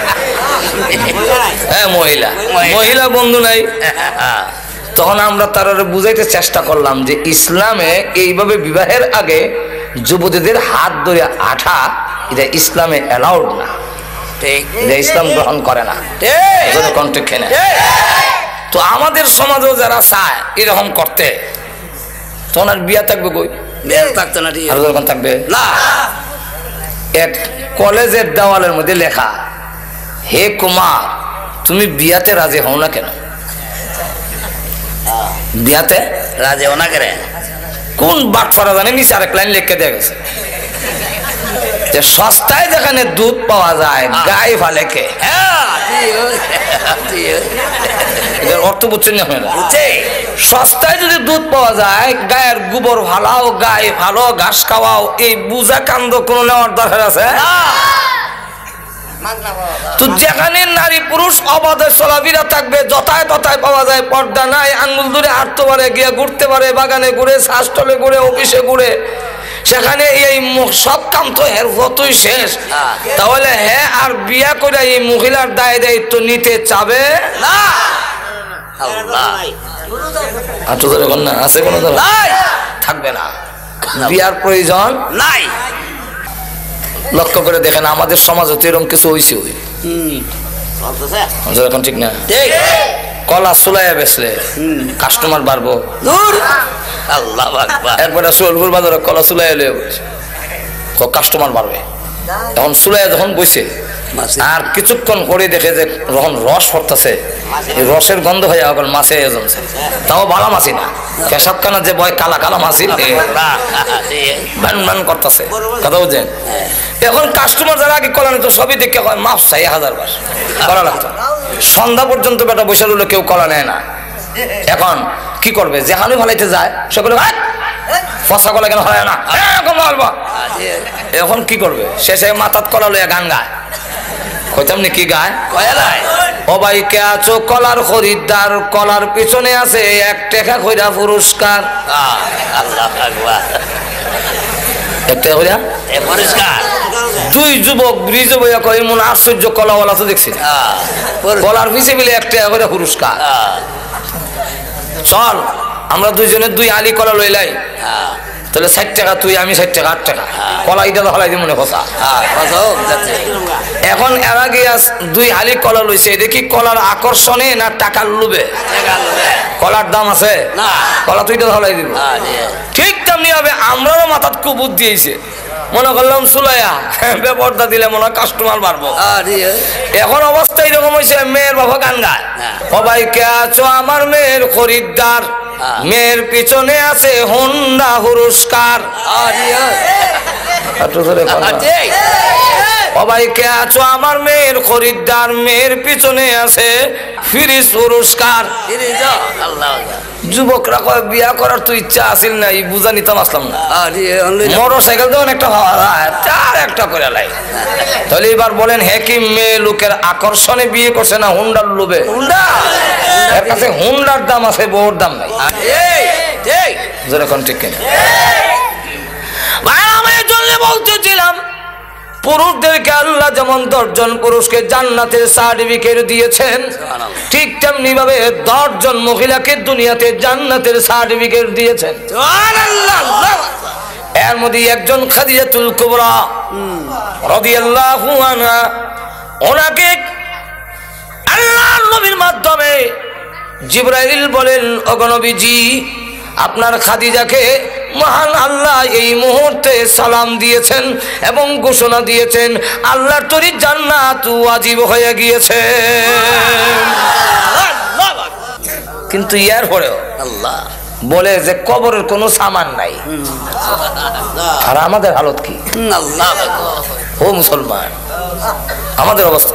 হ্যাঁ, মহিলা মহিলা বন্ধু নাই। তখন আমরা তারা বুঝাইতে চেষ্টা করলাম যে ইসলামে এইভাবে বিবাহের আগে যুবতীদের হাত ধরে আঠা, এটা ইসলামে অ্যালাউড না, এটা ইসলাম গ্রহণ করে না। তো আমাদের সমাজেও যারা চায় এরকম করতে, তখন আর বিয়া থাকবে কই? থাকতো না, আর যখন থাকবে না। এক কলেজের দেওয়ালের মধ্যে লেখা, হে কুমার, তুমি বিয়াতে রাজি হও না কেন? বিয়াতে রাজি হও না কেন? কোন বাটফারা জানে নিচে আরেক লাইন লিখে দেওয়া গেছে যে সস্তায় যেখানে দুধ পাওয়া যায় গায়ে ফালে কে। অর্থ বুঝছেন না আপনারা? সস্তায় যদি দুধ পাওয়া যায়, গায়ের গোবর ফালাও, গায়ে ভালো ঘাস খাওয়াও, এই বুঝা কান্দ কোনো নেওয়ার দরকার আছে? তো যেখানে নারী পুরুষ অবাধে চলাফেরা থাকবে, যথায় তথায় পাওয়া যায়, পর্দা নাই, আঙ্গুল ধরে হাঁটতে পারে, গিয়ে ঘুরতে পারে, বাগানে ঘুরে, শ্বাসটলে ঘুরে, অফিসে ঘুরে, সেখানে এই সব কাম তো এর যতই শেষ। তাহলে হ্যাঁ, আর বিয়া করে এই মহিলার দায় দায়িত্ব নিতে চাবে না। আছে কোনো থাকবে না, বিয়ার প্রয়োজন নাই। লক্ষ্য করে দেখেন আমাদের সমাজ হতে এরকম কিছু হয়েছে, এখন ঠিক না? কলা চুলাইয়া বেচলে কাস্টমার বাড়বো, একবারে সোলপুর বাজারে কলা চুলাই এলে কাস্টমার বাড়বে। এখন চুলাইয়া যখন বইছে, আর কিছুক্ষণ পরে দেখে যে যখন রস পড়তেছে, এই রসের গন্ধ হয়ে এখন মাছে জমছে, তাও ভালো মাছি না, পেশাব খানা যে বয় কালা কালা মাছি ভ্যান ভ্যান করতেছে, কথা বুঝছেন? এখন কাস্টমার যারা আগে কলা নিত সবই দেখে হয় মাপ চাই 1000 বার কলা লাগতো। সন্ধ্যা পর্যন্ত বেটা বৈশাল হলো, কেউ কলা নেয় না। এখন কি করবে? যেখানে ভালাইতে যায় সকলে ফসা কলা কেন হয় না, এখন কি করবে? শেষে মাথাত কলা লইয়া গান গায়। কইতাম নি কি গায়? ও ভাই কে আছো কলার খরিদ্দার, কলার পিছনে আছে 1 টাকা কইরা পুরস্কার। একটা করে পরিষ্কার দুই যুবক ব্রিজে বইয়া কয় এমন আশ্চর্য কলাওয়ালা তো দেখছি না। কলার পিছে মিলে একটা করে পুরস্কার। চল আমরা দুইজনে 2 আলি কলা লইলাই, তাহলে 60 টাকা তুই, আমি 60 টাকা, 8 টাকা কলা। এটা তো হলাই মনে কথা। এখন এর আগে 2 আলি কলা লইছে, দেখি কলার আকর্ষণে না টাকার লোভে? কলার দাম আছে না, কলা তুই তো হলাই দিব। ঠিক তেমনি হবে আমরাও মাথাত খুব বুদ্ধি হয়েছে, মনে করলাম সুলাইয়া বেপর্দা দিলে মনে হয় কাস্টমার বাড়বো। এখন অবস্থা এরকম হয়েছে, মেয়ের বাবা গান গায়, সবাই কে আছো আমার মেয়ের খরিদ্দার, মেয়ের পিছনে আছে হোন্ডা পুরস্কার। সবাই কে আছো আমার মেয়ের খরিদ্দার, মেয়ের পিছনে আছে ফ্রিজ পুরস্কার। যুবকরা কয় বিয়া করার তো ইচ্ছা আসিল না, বুঝা নিতাম আসলাম না। মোটর সাইকেল তো অনেকটা চার একটা করে লাই। তাহলে এবার বলেন, হ্যাঁ কি মেয়ে লোকের আকর্ষণে বিয়ে করছে না হুন্ডার লোভে? এর কাছে হুন্ডার দাম আছে, বউর দাম নাই। যেরকম ঠিক কিনা? আমি জন্য বলতেছিলাম, পুরুষদেরকে আল্লাহ যেমন 10 জন পুরুষকে জান্নাতের সার্টিফিকেট দিয়েছেন, ঠিক তেমনি ভাবে 10 জন মহিলাকে দুনিয়াতে জান্নাতের সার্টিফিকেট দিয়েছেন। এর মধ্যে একজন খাদিজাতুল কুবরা রাদিয়াল্লাহু আনহা, ওনাকে আল্লাহর নবীর মাধ্যমে জিবরাইল বলেন, ওগো নবীজি আপনার খাদিজাকে মহান আল্লাহ এই মুহূর্তে সালাম দিয়েছেন এবং ঘোষণা দিয়েছেন আল্লাহর তৈরি জান্নাত ওয়াজিব হয়ে গিয়েছে। কিন্তু এর পরেও আল্লাহ বলে যে কবরের কোনো সামান নাই। আর আমাদের হালত কি? ও মুসলমান, আমাদের অবস্থা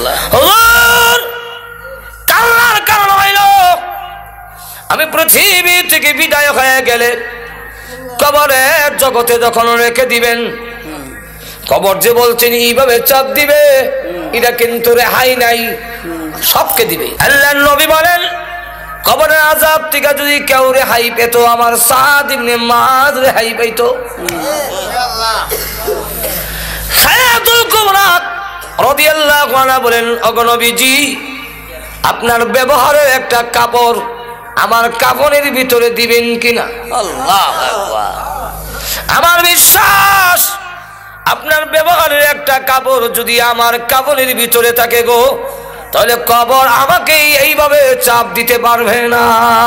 কান্নার কারণ হইল আমি পৃথিবী থেকে বিদায় হয়ে গেলে কবরের জগতে যখন রেখে দিবেন, কবর যে বলছেন এইভাবে চাপ দিবে, এটা কিন্তু রেহাই নাই, সবকে দিবে। আল্লাহর নবী বলেন, কবরের আযাব থেকে যদি কেউ রেহাই পেত, আমার সাদ ইবনে মুআয রেহাই পেত। খাদিজাতুল কুবরা রাদিয়াল্লাহু আনহা বলেন, ওগো নবীজি আপনার ব্যবহারের একটা কাপড় আমার কাফনের ভিতরে দিবেন কিনা? আল্লাহু আকবার। আমার বিশ্বাস আপনার ব্যবহারের একটা কাপড় যদি আমার কাফনের ভিতরে থাকে গো, তাহলে কবর আমাকে এইভাবে চাপ দিতে পারবে না।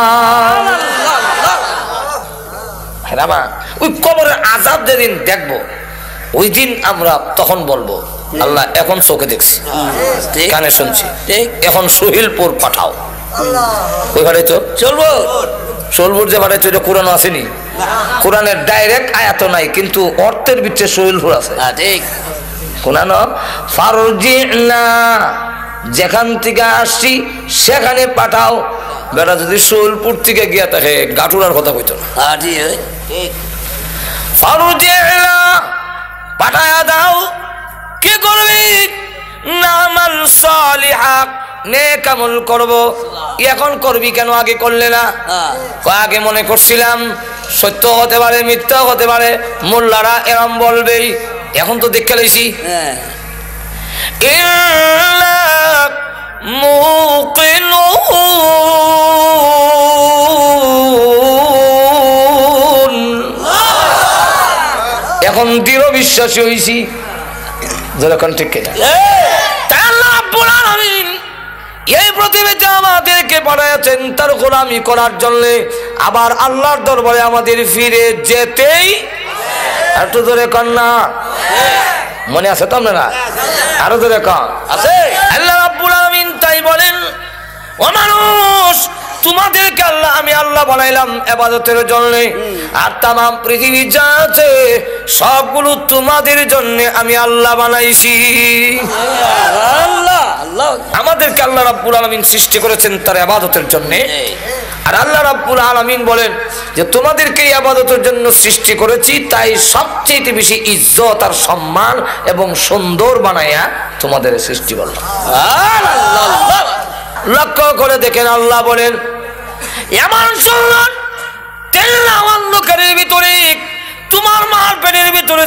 ওই কবরের আযাব যেদিন দেখবো, ওই দিন আমরা তখন বলবো আল্লাহ এখন চোখে দেখছি, কানে শুনছি, এখন সুহিলপুর পাঠাও। ওই ভাড়াই তো চলবো, সোলপুর যে ভাড়াই তো এটা কোরআন আসেনি, কোরআনের ডাইরেক্ট আয়াত নাই, কিন্তু অর্থের ভিতরে সোহিলপুর আছে। কোরআন ফারজিনা, যেখান থেকে আসছি সেখানে পাঠাও। বেটা যদি সোলপুর থেকে গিয়া থাকে গাটুরার কথা কইতো না। ফারজিনা পাঠায়া দাও। কি করবি? নামাল সালিহা, নেক আমল করব। এখন করবি কেন, আগে করলে না? আগে মনে করছিলাম সত্য হতে পারে, মিথ্যা হতে পারে, মোল্লারা এরম বলবেই, এখন তো দেখে লাইছি। এখন দৃঢ় বিশ্বাসী হইছি, যেরকম ঠিক কিনা? এই পৃথিবীতে আমাদেরকে পাঠাচ্ছেন তার গোলামি করার জন্য, আবার আল্লাহর দরবারে আমাদের ফিরে যেতেই। একটু ধরে কন্যা মনে আছে তো আপনারা? আরো ধরে কন আছে। আল্লাহ রাব্বুল আলামিন তাই বলেন, ও মানুষ তোমাদেরকে আমি আল্লাহ বানাইলাম ইবাদতের জন্য, আর তামাম পৃথিবী যা আছে সবগুলো তোমাদের জন্য আমি আল্লাহ বানাইছি। আমাদেরকে আল্লাহ রাব্বুল আলামিন সৃষ্টি করেছেন তার ইবাদতের জন্য। আর আল্লাহ রাব্বুল আলামিন বলেন যে তোমাদেরকে ইবাদতের জন্য সৃষ্টি করেছি, তাই সবচেয়ে বেশি ইজ্জত আর সম্মান এবং সুন্দর বানায়া তোমাদের সৃষ্টি করলাম। লক্ষ্য করে দেখেন, আল্লাহ বলেন এমন সুন্দর তেল আমার লোকের ভিতরে, তোমার মার পেটের ভিতরে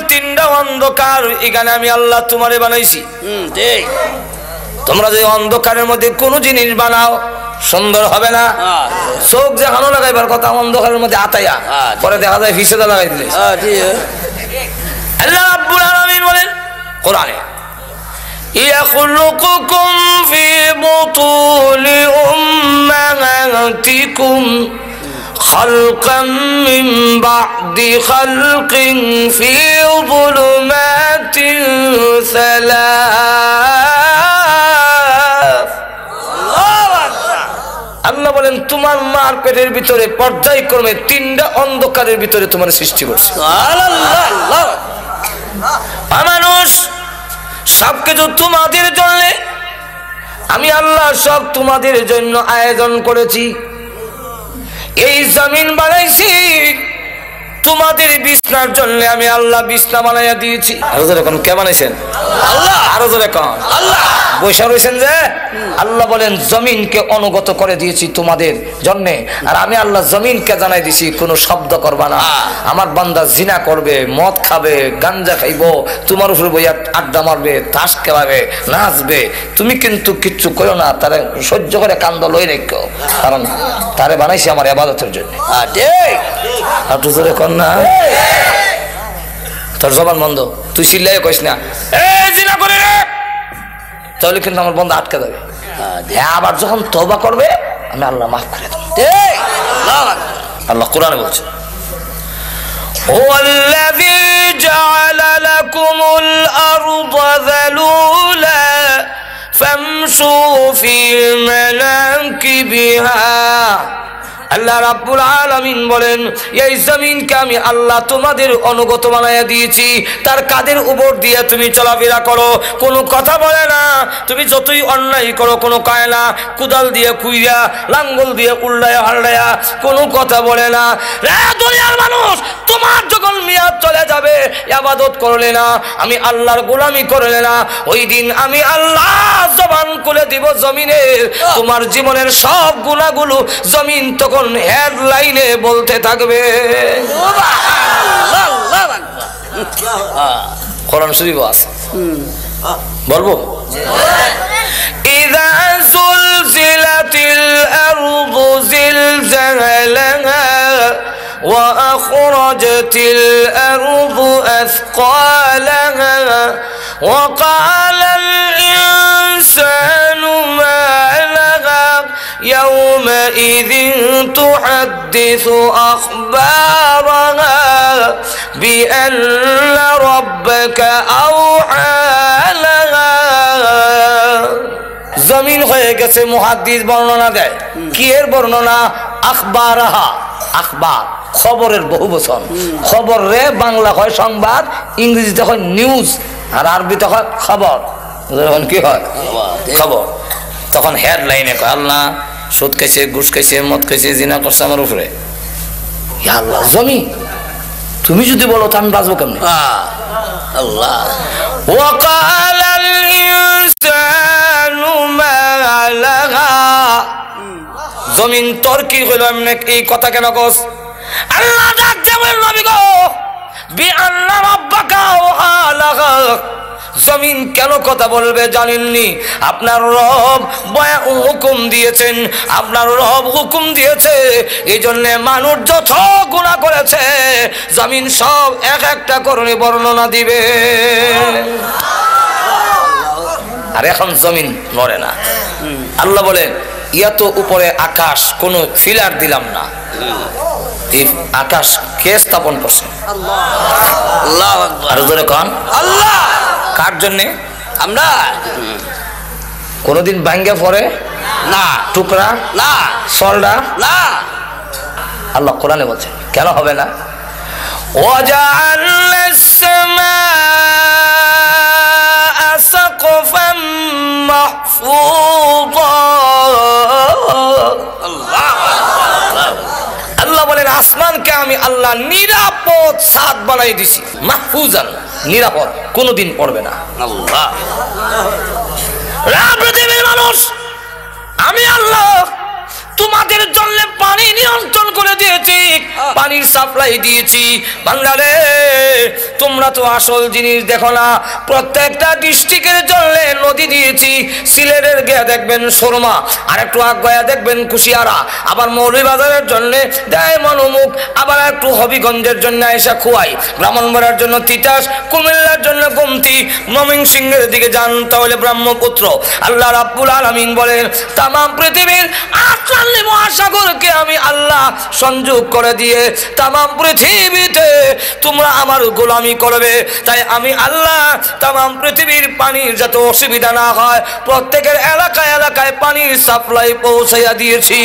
অন্ধকার, এখানে আমি আল্লাহ তোমারে বানাইছি। ঠিক। তোমরা যদি অন্ধকারের মধ্যে কোনো জিনিস বানাও সুন্দর হবে না। চোখ যেখানে লাগাইবার কথা অন্ধকারের মধ্যে আতাইয়া, পরে দেখা যায় ফিসেদা লাগাই দিলে। আল্লাহ রাব্বুল আলামিন বলেন কোরআনে, ইয়াখলুকুকুম ফি বুতুনি উম্মাহাতিকুম খালকাম মিন বা'দি খালকিন ফি যুলুমাতিন সালাস। আল্লাহ বলেন তোমার মার পেটের ভিতরে পর্যায়ক্রমে 3টা অন্ধকারের ভিতরে তোমার সৃষ্টি করছে। মানুষ সবকিছু তোমাদের জন্য, আমি আল্লাহ সব তোমাদের জন্য আয়োজন করেছি। এই জমিন বানাইছি তোমাদের বিছনার জন্য, আমি আল্লাহ বিছনা বানাইয়া দিয়েছি। আরো জোরে কোন কে বানাইছেন? আল্লাহ। আরো জোরে কোন? আল্লাহ। বৈশা রয়েছেন যে আল্লাহ বলেন জমিনকে অনুগত করে দিয়েছি তোমাদের জন্য, আর আমি আল্লাহ জমিনকে জানাই দিছি কোনো শব্দ করবা না। আমার বান্দা জিনা করবে, মদ খাবে, গাঞ্জা খাইব, তোমার উপরে বইয়া আড্ডা মারবে, তাস খেলাবে, নাচবে, তুমি কিন্তু কিচ্ছু করো না, তারে সহ্য করে কান্দ লই রেখো, কারণ তারে বানাইছি আমার ইবাদতের জন্য। আর তো জোরে কর না, তোর জবান বন্ধ, তুই চিল্লাই কইস না জিনা করে রে, তাহলে কিন্তু আমার বন্ধ আটকে যাবে। আবার যখন তওবা করবে আমি আল্লাহ মাফ করে দেব। আল্লাহ কোরআনে বলছে, হুয়াল্লাযী জাআলা লাকুমুল আরদা যালুলা ফামশু ফি মানাকিবিহা। আল্লাহ রাব্বুল আলামিন বলেন এই জমিনকে আমি আল্লাহ তোমাদের অনুগত বানাইয়া দিয়েছি, তার কাদের উপর দিয়ে তুমি চলাফেরা করো, কোনো কথা বলে না। তুমি যতই অন্যায় করো কোনো কায় না, কুদাল দিয়ে কুইয়া, লাঙ্গল দিয়ে উল্লায়া হাল্লায়া, কোনো কথা বলে না। রে দুনিয়ার মানুষ, তোমার যখন মেয়াদ চলে যাবে, ইবাদত করলে না, আমি আল্লাহর গোলামি করলে না, ওই দিন আমি আল্লাহ জবান খুলে দিব জমিনের, তোমার জীবনের সব গুনাহগুলো জমিন তখন হেডলাইনে বলতে থাকবে। কোরআন শরীফ আছে, বলবো, ইযা সুলসিলাতিল আরদু জিলজালাহা ওয়া আখরাজাতিল আরদু আথকালাহা ওয়া ক্বালাল ইনসানু মা লাহা يومئذ تحدث أخبارها بأن ربك أوحى لها। জমিন হয়ে গেছে, মুহাদ্দিস বর্ণনা দেয়, কি এর বর্ণনা? আখবারাহা, আখবার খবরের বহু বচন, খবর রে বাংলা হয় সংবাদ, ইংরেজিতে হয় নিউজ, আর আরবিতে হয় খবর। কি হয়? খবর। তখন হেডলাইনে কয় আল্লাহ সুদ খাইছে, ঘুষ খাইছে, মদ খাইছে, জিনা করছে আমার উপরে। আল্লাহ জমি তুমি যদি বলো তো আমি বাঁচবো কেমনি? আল্লাহ ওয়াকালাল ইনসানু মা লাহা, জমিন তোর কি হইল, এমনি এই কথা কেন কস? আল্লাহ ডাক দিয়ে বলেন নবী গো, বিআন্না রাব্বাকা ওয়া লাহা, জমিন কেন কথা বলবে জানেননি? আপনার রব হুকুম দিয়েছেন, আপনার রব হুকুম দিয়েছে, এই জন্য মানুষ যত গুনাহ করেছে জমিন সব এক একটা করে বর্ণনা দিবে। আর এখন জমিন নড়ে না। আল্লাহ বলে ইয়াত উপরে আকাশ কোন ফিলার দিলাম না, এই আকাশ কে স্থাপন করছে? আল্লাহ। আর জোরে কোন আল্লাহ। কার জন্যে? আমরা। কোনদিন ভাঙ্গে পড়ে না, টুকরা না, সলডা না। আল্লাহ কোরআনে বলছে কেন হবে না? ওয়াজআলনাস সামাআ সাকফাম মাহফুযা। আল্লাহ বলেন আসমানকে আমি আল্লাহ নিরাপদ ছাদ বানাই দিছি, মাহফুজান, নিরাপদ, কোনদিন পড়বে না। আল্লাহ পৃথিবীর মানুষ, আমি আল্লাহ তোমাদের জন্য পানি নিয়ন্ত্রণ করে দিয়েছি, পানির সাপ্লাই দিয়েছি। বান্দারে তোমরা তো আসল জিনিস দেখো না, প্রত্যেকটা ডিস্ট্রিক্টের জন্য নদী দিয়েছি। সিলেটের গিয়ে দেখবেন সুরমা, আর একটু আগায়া দেখবেন কুশিয়ারা, আবার মৌলভীবাজারের জন্য দেয় মনোমুখ, আবার একটু হবিগঞ্জের জন্য আয়সা খুয়াই, ব্রাহ্মণবাড়িয়ার জন্য তিতাস, কুমিল্লার জন্য গোমতি, ময়মনসিংহের দিকে যান তাহলে ব্রহ্মপুত্র। আল্লাহ রাব্বুল আলামিন বলেন তামাম পৃথিবীর আটলান্তিক মহাসাগরকে আমি আল্লাহ সংযোগ করে দিয়ে তামাম পৃথিবীতে তোমরা আমার গোলামি করবে। তাই আমি আল্লাহ তামাম পৃথিবীর পানির যাতে অসুবিধা না হয় প্রত্যেকের এলাকায় এলাকায় পানির সাপ্লাই পৌঁছাইয়া দিয়েছি।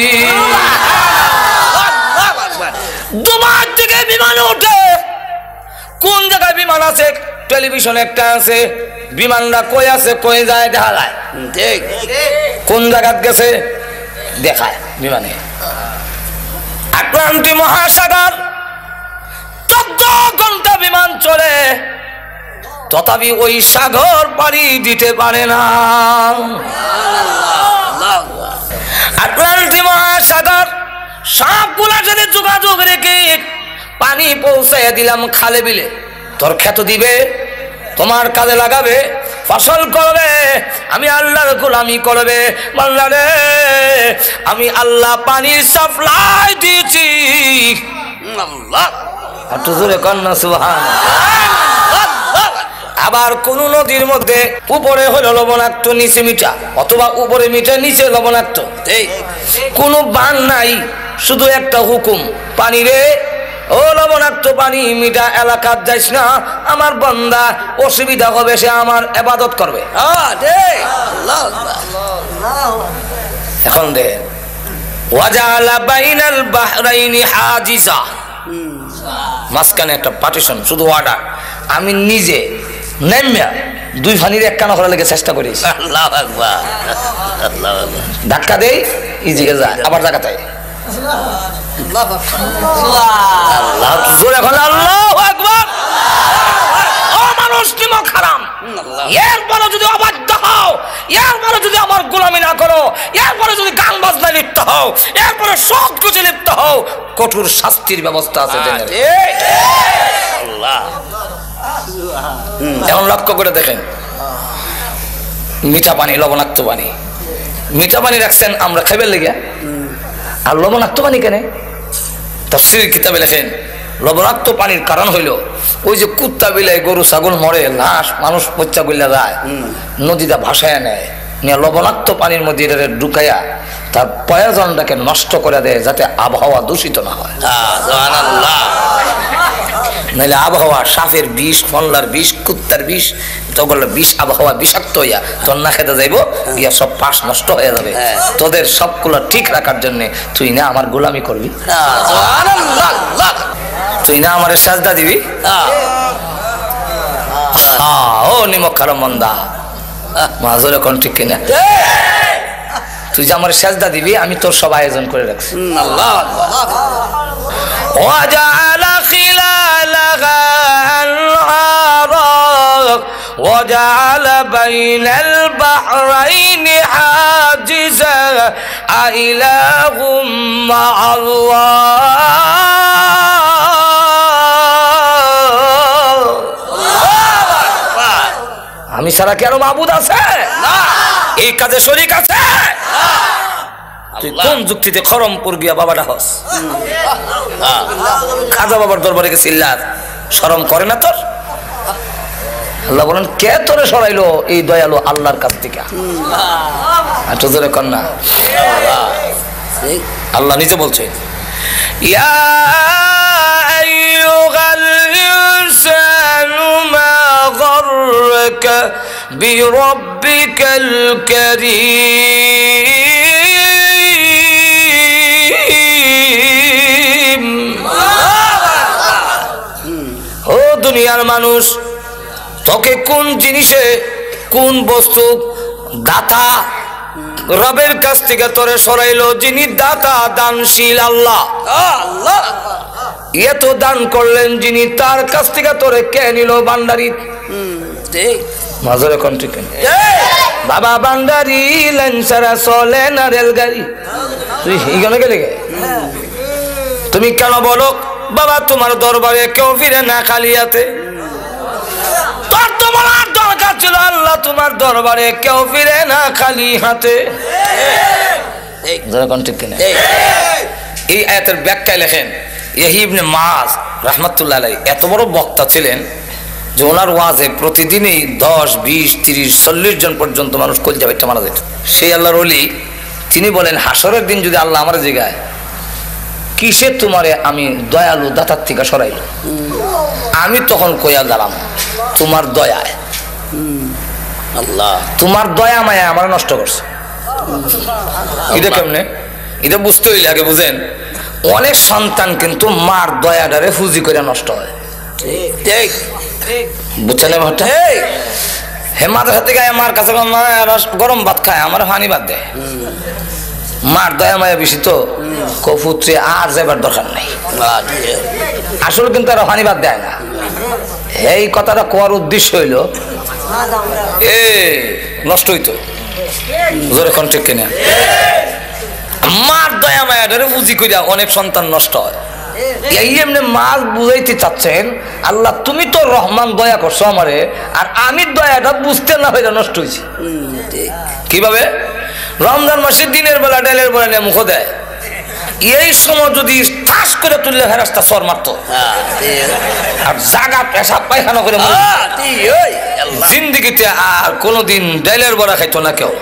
দুবাই থেকে বিমান ওঠে, কোন জায়গায় বিমান আছে টেলিভিশন একটা আছে, বিমানটা কই আছে কই যায় দেখা যায়, কোন জায়গায় গেছে দেখায় বিমানে। আটলান্টিক মহাসাগর 14 ঘন্টা বিমান চলে, তথাপি ওই সাগর পাড়ি দিতে পারে না। আটলান্টিক মহাসাগর সবগুলার সাথে যোগাযোগ রেখে পানি পৌঁছাইয়া দিলাম খালে বিলে। তোর ক্ষেত দিবে, তোমার কাজে লাগাবে, ফসল করবে, আমি আল্লাহর গোলামি করবে। বান্দারে আমি আল্লাহ পানির সাপ্লাই দিয়েছি। একটু জোরে কন্যা সুবহানাল্লাহ। আবার কোন নদীর মধ্যে উপরে হলো লবণাক্ত নিচে মিঠা, অথবা উপরে মিঠা নিচে লবণাক্ত, কোনো বান নাই, শুধু একটা হুকুম, পানি রে ও লবণাক্ত পানি মিঠা এলাকার যাইস না, আমার বান্দা অসুবিধা হবে, সে আমার ইবাদত করবে। এখন দে ওয়াজালা বাইনাল বাহরাইনি হাজিজা, মাঝখানে একটা পার্টিশন, শুধু ওয়াটার। আমি নিজে নেমিয়া দুই ফানির এক কানা করার লেগে চেষ্টা করি, আল্লাহু আকবার, আল্লাহু আকবার, ধাক্কা দেই ইজিকে যায়, আবার জায়গা তাই এরপরে যদি অবাধ্য হও, এরপরে যদি আমার গোলামি না করো, এরপরে যদি গান বাজনা লিপ্ত হও, এরপরে সব কিছু লিপ্ত হও, কঠোর শাস্তির ব্যবস্থা আছে। এখন লক্ষ্য করে দেখেন, মিঠা পানি লবণাক্ত পানি, মিঠা পানি রাখছেন আমরা খাইবার লেগে, আর লবণাক্ত পানি কেন? তাফসীর কিতাবে লেখেন লবণাক্ত পানির কারণ হইল ওই যে কুত্তা বিলাই গরু ছাগল মরে, লাশ মানুষ পচা গইলা যায়, নদীটা ভাসায় নেয়, নিয়ে লবণাক্ত পানির মধ্যে এটা ঢুকাইয়া তার প্রয়োজনটাকে নষ্ট করে দেয়, যাতে আবহাওয়া দূষিত না হয়। নাহলে আবহাওয়া সাপের বিষ, ফললার বিষ, কুত্তার বিষ, তখন বিষ আবহাওয়া বিষাক্ত হইয়া তোর না খেতে যাইব, ইয়া সব পাশ নষ্ট হয়ে যাবে। তোদের সবগুলো ঠিক রাখার জন্য তুই না আমার গোলামি করবি, তুই না আমার সাজদা দিবি। ও নিমক খারো মন্দা মাজরে কোন ঠিক কিনা, তুই যে আমার সাজদা দিবি আমি তোর সব আয়োজন করে রাখছি। وجعل بين البحرين حاجزا أإله مع الله। আমি ছাড়া কি আরো মাবুদ আছে? এই কাজে শরীক আছে? তুই কোন যুক্তিতে খরমপুর গিয়া বাবাটা হস, খাজা বাবার দরবারে গেছিলাম, শরম করে না তোর? আল্লাহ বলেন কে তোরে সরাইলো এই দয়ালু আল্লাহর কাছ থেকে? একটু জোরে কন্যা, আল্লাহ নিজে বলছে ইয়া আইয়ুহাল ইনসানু মা গাররাকা বিরাব্বিকাল কারীম। ও দুনিয়ার মানুষ, তোকে কোন জিনিসে, কোন বস্তু দাতা রবের কাছ থেকে তোরে সরাইলো? যিনি দাতা দানশীল আল্লাহ, এত দান করলেন যিনি, তার কাছ থেকে তোরে কে নিল? বান্দারি মাজরে কোন ঠিক বাবা, বান্দারি লেন ছাড়া চলে না রেলগাড়ি। তুই এইখানে গেলে গে, তুমি কেন বলো বাবা তোমার দরবারে কেউ ফিরে না খালি হাতে? তোর তো বলার দরকার ছিল আল্লাহ তোমার দরবারে কেউ ফিরে না খালি হাতে। ঠিক কিনা? এই আয়াতের ব্যাখ্যায় লেখেন ইয়াহইয়া ইবনে মাআজ রাহমাতুল্লাহ আলাইহি এত বড় বক্তা ছিলেন যে ওনার ওয়াজে প্রতিদিনই 10, 20, 30, 40 জন পর্যন্ত মানুষ কলজা বাইটা মারা যেত। সেই আল্লাহর ওলি তিনি বলেন হাসরের দিন যদি আল্লাহ আমার জায়গায় কিসে তোমারে আমি দয়ালু দাতার থেকে সরাইল, আমি তখন কইয়া দাঁড়াম তোমার দয়ায়। আল্লাহ তোমার দয়া মায়া আমার নষ্ট করছে। এটা কেমনে? এটা বুঝতে হইলে আগে বুঝেন অনেক সন্তান কিন্তু মার দয়াডারে ফুজি করে নষ্ট হয়। ঠিক বুঝছেন? হে মাদ্রাসা থেকে মার কাছে গরম ভাত খায়, আমার পানি ভাত দেয়। মার দয়া মায়া বেশি তো কপুত্রে আর যাবার দরকার নাই। আসলে কিন্তু আর পানি ভাত দেয় না। এই কথাটা কোয়ার উদ্দেশ্য হইল এ নষ্ট হইতো। জোরে কোন ঠিক কিনা? মার দয়া মায়াটারে বুঝি কইরা অনেক সন্তান নষ্ট হয়। এই এমনি মাল বুঝাইতে চাচ্ছেন আল্লাহ তুমি তো রহমান দয়া করছো আমারে, আর আমি দয়াটা বুঝতে না হইলে নষ্ট হয়েছি। কিভাবে? রমজান মাসে দিনের বেলা ডালের বেলা নিয়ে মুখ দেয়, এই সময় যদি ঠাস করে তুললে ফেরেশতা সর মারতো, আর জাগা পেশাব পায়খানা করে জিন্দিগিতে আর কোনোদিন ডালের বড়া খাইতো না কেউ।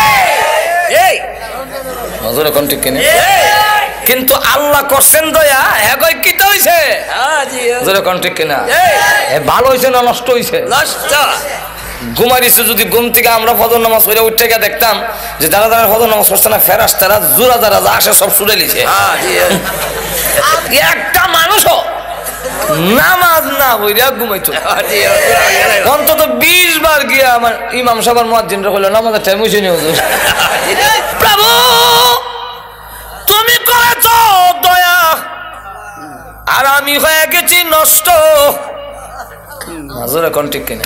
কিন্তু আল্লাহ করছেন দয়া, একই কি তো হইছে? ঠিক কিনা? ভালো হইছে না নষ্ট হইছে? ঘুমাইছে যদি ঘুম থেকে আমরা ফজর নামাজ পড়ে উঠে গিয়ে দেখতাম যে যারা যারা ফজর নামাজ পড়ছে না ফেরেশতারা জোড়া যারা আসে সব ছুড়ে লিছে। একটা মানুষও নামাজ না হইয়া ঘুমাইতো। অন্তত 20 বার গিয়া আমার ইমাম সাহেবের মুয়াজ্জিনরা কইলো নামাজের টাইম হইছে নি হুজুর? প্রভু তুমি করেছো দয়া আর আমি হয়ে গেছি নষ্ট। মাজুর এখন ঠিক কিনা?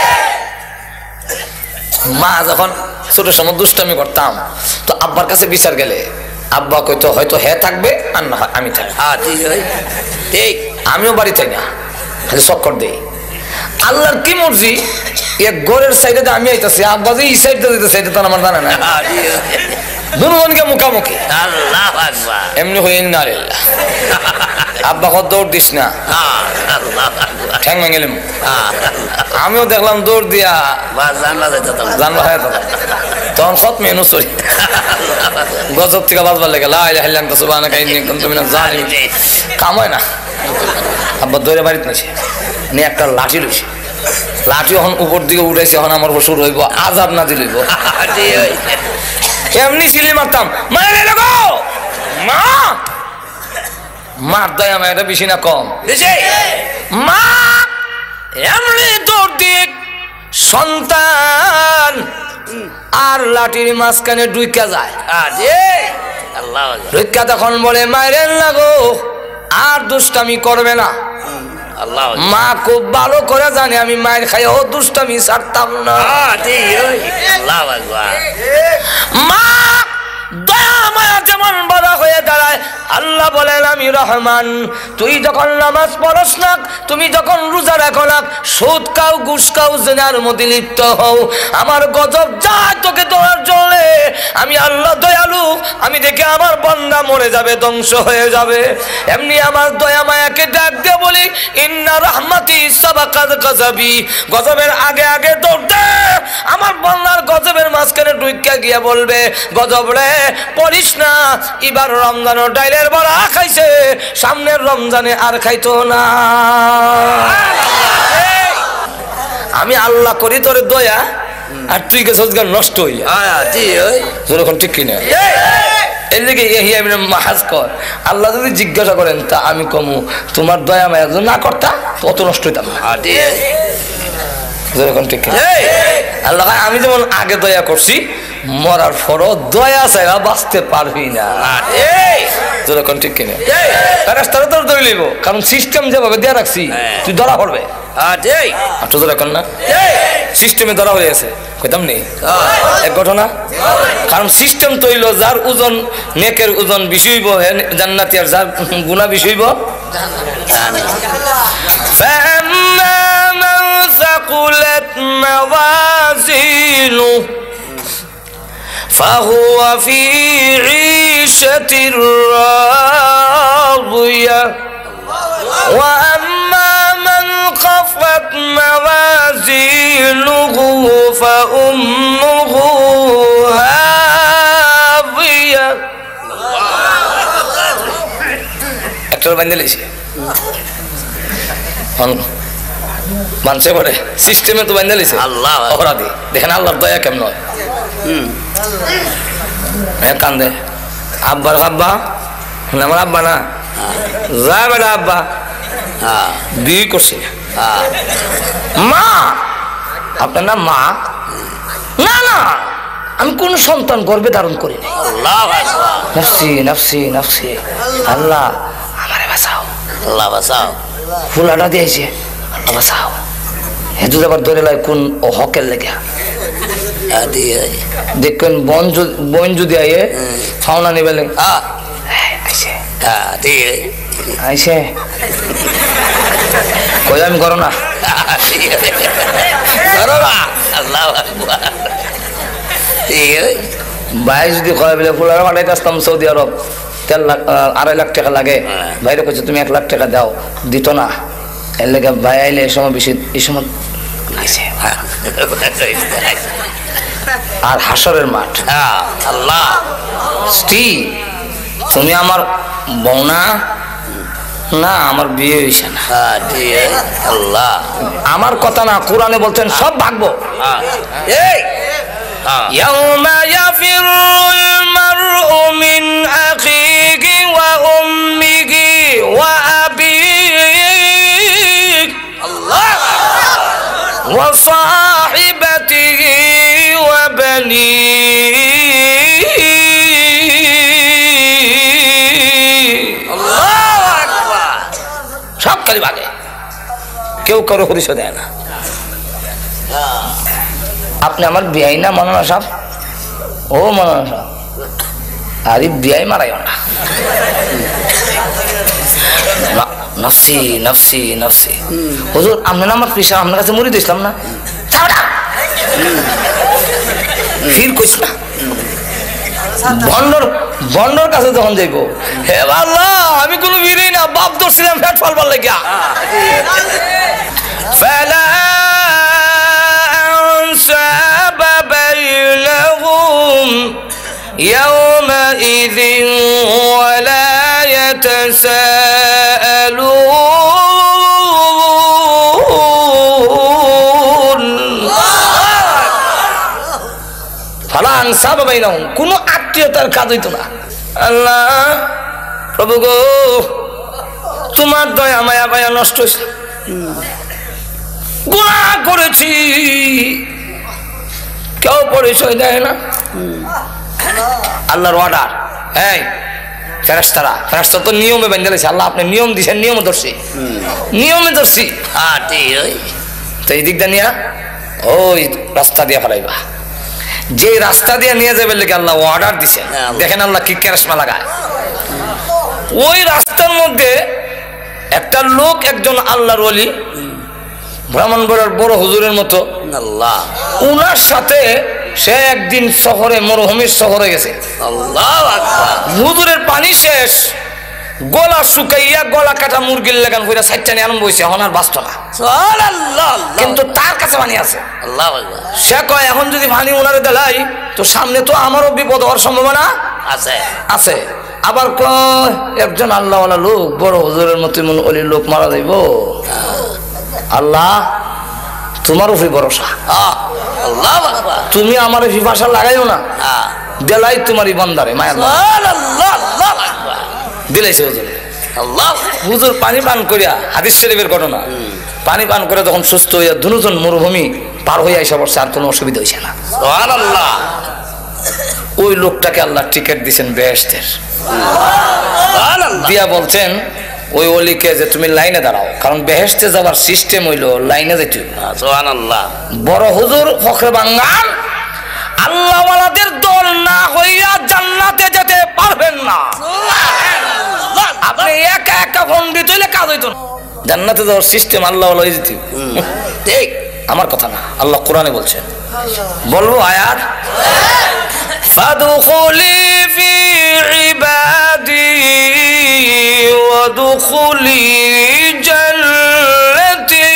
মা যখন ছোট সময় দুষ্টামি করতাম তো আব্বার কাছে বিচার গেলে আব্বা কইতো হয়তো হে থাকবে আর না হয় আমি থাকবো। ঠিক আমিও বাড়ি থাকি না, খালি চক্কর দেই। আল্লাহর কি মর্জি এক ঘরের সাইডে আমি আইতাছি, আব্বা যে এই সাইডে দিতেছে এটা তো আমার জানা না। দুজনকে মুখামুখি এমনি হয়ে না রে আব্বা কত দৌড় দিস না, ঠ্যাং ভেঙেলাম। আমিও দেখলাম দৌড় দিয়া জানলা হয় তখন সৎ মেনু সরি গজব থেকে বাজবার লেগে কাম হয় না। আব্বা দৌড়ে বাড়িতে নিছে নিয়ে একটা লাঠি লইছে, লাঠি এখন উপর দিকে উঠাইছে, এখন আমার শুরু হইব আজাব না দিলইব। এমনি সিলি মারতাম মা, মার দয়া মা এটা বেশি না কম? মা এমনি দৌড় দিয়ে সন্তান আর লাঠির মাঝখানে ডুইকা যায়। ডুইকা তখন বলে মায়ের লাগো আর দুষ্টামি করবে না। মা খুব ভালো করে জানে আমি মায়ের খাই ও দুষ্টামি ছাড়তাম না। মা দয়া মায়া যেমন বড় হয়ে দাঁড়ায়, আল্লাহ বলেন আমি রহমান। তুই যখন নামাজ পড়স না, তুমি যখন রোজা রাখো না, সুদ খাও ঘুষ খাও জেনার মধ্যে লিপ্ত হও, আমার গজব যায় তোকে তোমার চলে। আমি আল্লাহ দয়ালু, আমি দেখে আমার বান্দা মরে যাবে, ধ্বংস হয়ে যাবে। এমনি আমার দয়া মায়াকে ডাক দিয়ে বলি ইন্না রাহমাতি সাবাকাত গাযাবি, গজবের আগে আগে দৌড় দে। আমার বান্দার গজবের মাঝখানে ঢুইকা গিয়া বলবে গজব রে পড়িস না, এবার রমজানের ডাইলের বড়া খাইছে, সামনের রমজানে আর খাইতো না। আমি আল্লাহ করি তোর দয়া আর তুই গেছস গান নষ্ট হইয়া। যখন ঠিক কিনা? এর দিকে ইয়াহইয়া ইবনে মাআজ কর আল্লাহ যদি জিজ্ঞাসা করেন তা আমি কমু তোমার দয়া মায়া যদি না করতা তত নষ্ট হইতাম না। যখন ঠিক কিনা? আল্লাহ আমি যেমন আগে দয়া করছি মরার পরও দয়া চাইরা বাঁচতে পারবি না। যেরকম ঠিক কিনা রাস্তাটা তোর ধরে লইব, কারণ সিস্টেম যেভাবে দেওয়া রাখছি তুই ধরা পড়বে। আচ্ছা যেরকম না সিস্টেমে ধরা হয়ে আছে কইতাম নেই এক ঘটনা, কারণ সিস্টেম তৈল যার ওজন নেকের ওজন বেশি হইব জান্নাতি, আর যার গুনাহ বেশি হইব فأما من ثقلت موازينه فهو في عيشة راضية وأما من خفت موازينه فأمه هاوية একটা বান্ধে লেছে মানছে পড়ে সিস্টেমে তো বান্ধে লেছে আল্লাহ অপরাধী। দেখেন আল্লাহর দয়া কেমন হয়। কান্দে আব্বার আব্বা, আমার আব্বা না যা বেটা আব্বা বিয়ে করছে মা, আপনার নাম মা? না না আমি কোন সন্তান গর্ভে ধারণ করি নাই। নাফসি নাফসি নাফসি, আল্লাহ আমারে বাঁচাও, আল্লাহ বাঁচাও। ফুলাটা দিয়েছে আল্লাহ বাঁচাও। হেতু আবার ধরে লাই কোন ও হকের লেগে দেখবেন বন যদি আইয়ে ফাওনা নিবে আইসে আইসে কই আমি করো না ভাই যদি কয় বলে ফুলার পাঠাইতে আসতাম সৌদি আরব 3 লাখ টাকা লাগে, ভাইরে কইছে তুমি 1 লাখ টাকা দাও, দিত না। এর লেগে ভাই আইলে এই সময় বেশি এই সময় আর হাসরের মাঠ আল্লাহ স্ত্রী তুমি আমার বউ না, না আমার বিয়ে হয়েছে না আল্লাহ আমার কথা না, কোরআনে বলছেন সব ভাগবো। ইয়াউমা ইয়াফিরুল মারউ মিন আখিহি ওয়া উম্মিহি ওয়া আবিহি আল্লাহ ওয়া সাহিবাতিহি ওয়া বানিহি আল্লাহু আকবার। সব খালি ভাগে, কেউ কারো পরিচয় দেয় না। আপনি আমার বিয়াই না মনানা সাহেব? ও মনানা সাহেব, আরে বিয়াই মারাইও না। নফসি নফসি নফসি। হুজুর আপনি না আমার পিসা, আপনার কাছে মুড়ি দিয়েছিলাম না, ফির কইস না। বন্ডর কাছে যখন যাইব, হে আল্লাহ আমি কোনো বিড়ি না, বাপ ধরছিলাম ফ্যাট ফালবার লাগিয়া। ফেলা بينهم يومئذ ولا يتساءلون فلا أنساب بينهم কোনো আত্মীয়তার কাজ হইতো না। আল্লাহ প্রভু গো তোমার দয়া মায়া মায়া নষ্ট হয়েছে, গুনাহ করেছি, কেউ পরিচয় দেয় না। আল্লাহর অর্ডার, এই ফেরেশতারা তো নিয়মে বেঁধে দিয়েছে। আল্লাহ আপনি নিয়ম দিয়েছেন, নিয়মে ধরছি, নিয়মে ধরছি। তো এই দিকটা নিয়ে ওই রাস্তা দিয়ে ফেলাইবা, যে রাস্তা দিয়ে নিয়ে যাবে লেগে আল্লাহ অর্ডার দিচ্ছেন। দেখেন আল্লাহ কি ক্যারেশমা লাগায়। ওই রাস্তার মধ্যে একটা লোক, একজন আল্লাহর ওলি, ব্রাহ্মণবাড়িয়ার বড় হুজুরের মতো আল্লাহ, উনার সাথে সে একদিন শহরে, মরুভূমির শহরে গেছে। আল্লাহু আকবার। হুজুরের পানি শেষ, গলা শুকাইয়া গলা কাটা মুরগির লাগান কইরা সাইটটানি আরম্ভ হইছে, এখন আর বাঁচত না। সুবহানাল্লাহ। কিন্তু তার কাছে পানি আছে। আল্লাহু আকবার। সে কয় এখন যদি পানি উনারে দেলাই তো সামনে তো আমারও বিপদ হওয়ার সম্ভাবনা আছে আছে। আবার কয় একজন আল্লাহওয়ালা লোক, বড় হুজুরের মতো মন ওলির লোক মারা যাইব, আল্লাহ তোমার উপরে ভরসা, তুমি আমার পিপাসা লাগাইও না, দেলাই তোমার বান্দারে মায়া দিলাইছে হুজুর। হুজুর পানি পান করিয়া, হাদিস শরীফের ঘটনা, পানি পান করে তখন সুস্থ হইয়া দুজন মরুভূমি পার হইয়া এসে পড়ছে, আর কোনো অসুবিধা হয়েছে না। সুবহানাল্লাহ। ওই লোকটাকে আল্লাহ টিকিট দিয়েছেন বেহেশতের। দিয়া বলছেন ওই অলিকে যে তুমি লাইনে দাঁড়াও, কারণ বেহেশতে যাওয়ার সিস্টেম হইলো লাইনে যেতে। সুবহানাল্লাহ। বড় হুজুর ফখরে বাঙ্গাল আল্লাহওয়ালাদের দল না হইয়া জান্নাতে যেতে পারবেন না। আপনি একা একা পণ্ডিত হইলে কাজ হইতো না। জান্নাতে যাওয়ার সিস্টেম আল্লাহওয়ালা হয়ে যেতে। ঠিক, আমার কথা না, আল্লাহ কোরআনে বলছেন। বলবো আয়াত, ফাদখুলি ফি ইবাদি ওয়াদখুলি জান্নাতি।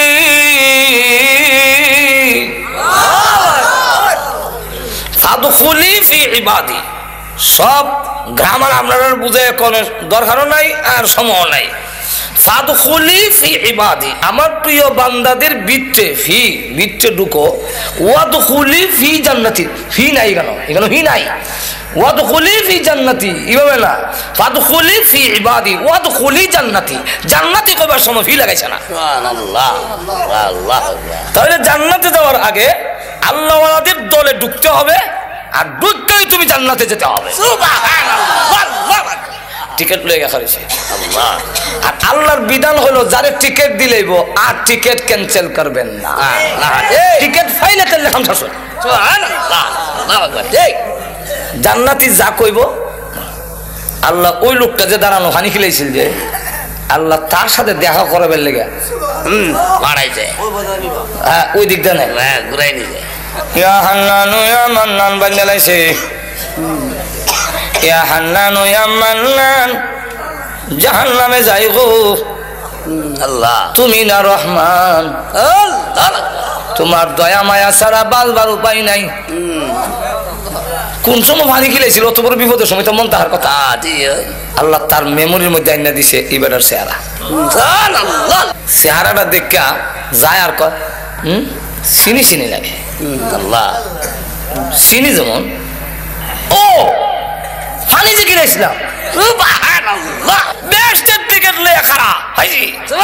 ফাদখুলি ফি ইবাদি, সব গ্রামার আপনারা বুঝে কোনো দরকারও নাই আর সময় নাই। ফাদখুলি ফি ইবাদি, আমার প্রিয় বান্দাদের বৃত্তে, ফি বৃত্তে ঢুকো। ওয়াদখুলি ফি জান্নাতি, ফি নাই কেন, এখানে ফি নাই। ওয়াদখুলি ফি জান্নাতি এভাবে না, ফাদখুলি ফি ইবাদি ওয়াদখুলি জান্নাতি। জান্নাতি কবার সময় ফি লাগাইছে না। সুবহানাল্লাহ। আল্লাহ তাহলে জান্নাতে যাওয়ার আগে আল্লাহওয়ালাদের দলে ঢুকতে হবে, আর ঢুকতেই তুমি জান্নাতে যেতে হবে। সুবহানাল্লাহ। টিকিট লয়ে গেছে আল্লাহ। আর আল্লাহর বিধান হলো যারে টিকিট দিলেইব আর টিকিট ক্যান্সেল করবেন না। টিকিট ফাইলে তেলে খামসা। সুবহানাল্লাহ। আল্লাহু আকবার। ঠিক, জান্নাতি যা কইব আল্লাহ ওই লোকটা যে দাঁড়ানো হানি খিলাইছিল যে আল্লাহ তার সাথে দেখা করাবেন লেগে বাড়াইছে। ওই দিকটা নেই, হ্যাঁ, ঘুরাই নিছে। ইয়া হান্নানু ইয়া মান্নান বান্দালাইছে। ইয়া হান্নানু ইয়া মান্নান, জাহান্নামে যাই গো আল্লাহ। তুমি না রহমান, তোমার দয়া মায়া ছাড়া বালবার উপায় নাই। কোন সময় ভানি খিলাইছিল অত বড় বিপদের সময় তো মন তাহার কথা। আল্লাহ তার মেমোরির মধ্যে আইনা দিছে এবারের চেহারা। চেহারাটা দেখা যায় আর কয় চিনি চিনি লাগে। আল্লাহ চিনি যেমন ও ফানি যে কিনেছিলাম বেস্টের টিকিট লয়ে খারা হাইজি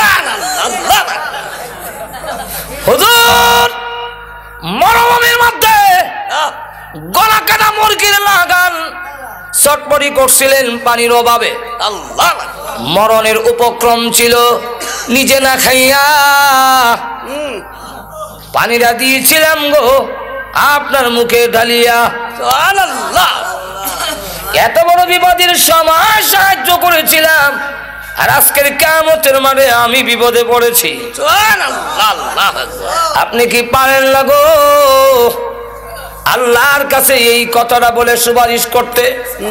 হুজুর মরমের মধ্যে গলা কাটা মুরগির লাগান চটপটি করছিলেন পানির অভাবে। মরণের উপক্রম ছিল, নিজে না খাইয়া পানিটা দিয়েছিলাম গো আপনার মুখে ঢালিয়া। এত বড় বিপদের সময় সাহায্য করেছিলাম, আর আজকের কিয়ামতের মাঠে আমি বিপদে পড়েছি। আপনি কি পারেন না গো আল্লাহর কাছে এই কথাটা বলে সুপারিশ করতে?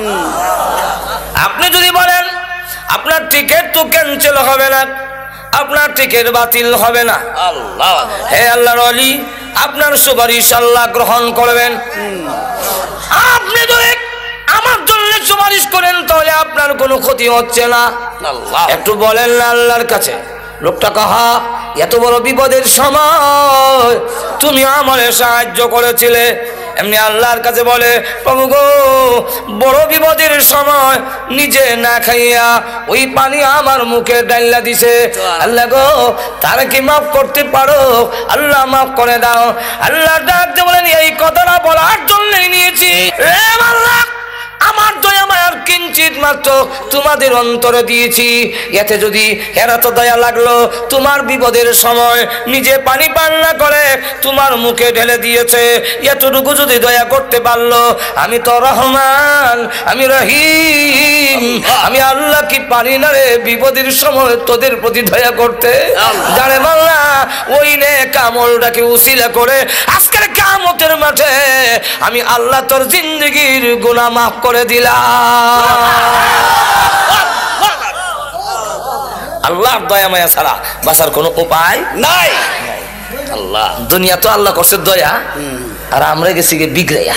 আপনি যদি বলেন আপনার টিকিট তো ক্যান্সেল হবে না, আপনার টিকিট বাতিল হবে না, হে আল্লাহর ওলি আপনার সুপারিশ আল্লাহ গ্রহণ করবেন। আপনি যদি আমার জন্য সুপারিশ করেন তাহলে আপনার কোনো ক্ষতি হচ্ছে না। একটু বলেন না আল্লাহর কাছে। লোকটা কাহা এত বড় বিপদের সময় তুমি আমারে সাহায্য করেছিলে। এমনি আল্লাহর কাছে বলে প্রভু গো বড় বিপদের সময় নিজে না খাইয়া ওই পানি আমার মুখে ডাইলা দিছে। আল্লাহ গো তারা কি মাফ করতে পারো? আল্লাহ মাফ করে দাও। আল্লাহ ডাকতে বলেন এই কথাটা বলার জন্যই নিয়েছি। আল্লাহ আমার দয়া মায়ার কিঞ্চিত মাত্র তোমাদের অন্তরে দিয়েছি, এতে যদি এরা তো দয়া লাগলো তোমার বিপদের সময় নিজে পানি পান না করে তোমার মুখে ঢেলে দিয়েছে, এতটুকু যদি দয়া করতে পারলো, আমি তো রহমান, আমি রহিম, আমি আল্লাহ কি পারি না রে বিপদের সময় তোদের প্রতি দয়া করতে? জানে বাংলা ওই নে কামলটাকে উসিলা করে আজকের কিয়ামতের মাঠে আমি আল্লাহ তোর জিন্দেগির গুনাহ মাফ করে দিলাম। আল্লাহর দয়া মায়া ছাড়া বাঁচার কোনো উপায় নাই। আল্লাহ দুনিয়া তো আল্লাহ করছে দয়া, আর আমরা গেছি গে বিগড়াইয়া।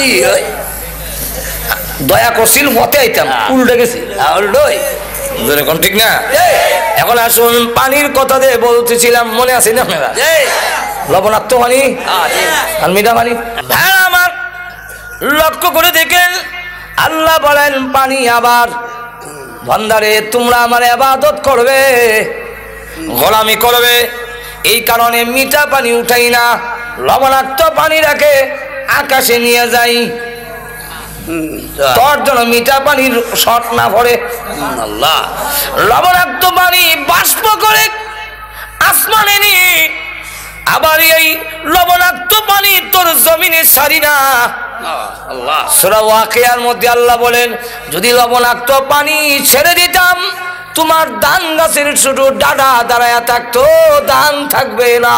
দয়া করছিল মতে আইতাম, উল্টে গেছি কোন ঠিক না। এখন আসুন পানির কথা দিয়ে বলতেছিলাম, মনে আছে না আপনারা? লবণাক্ত পানি আর মিঠা পানি। হ্যাঁ আমার লক্ষ্য করে দেখেন আল্লাহ বলেন পানি আবার বান্দারে তোমরা আমার ইবাদত করবে, গোলামি করবে, এই কারণে মিঠা পানি উঠাই না, লবণাক্ত পানি রাখে আকাশে নিয়ে যাই। তোর জন্য মিঠা পানির শর্ট না পড়ে। আল্লাহ লবণাক্ত পানি বাষ্প করে আসমানে নিয়ে আবার এই লবণাক্ত পানি তোর জমিনে ছাড়ি না। আল্লাহ সূরা ওয়াকিয়ার মধ্যে আল্লাহ বলেন, যদি লবণাক্ত পানি ছেড়ে দিতাম তোমার ধান গাছের শুধু ডাডা দাঁড়ায়া থাকতো, ধান থাকবে না,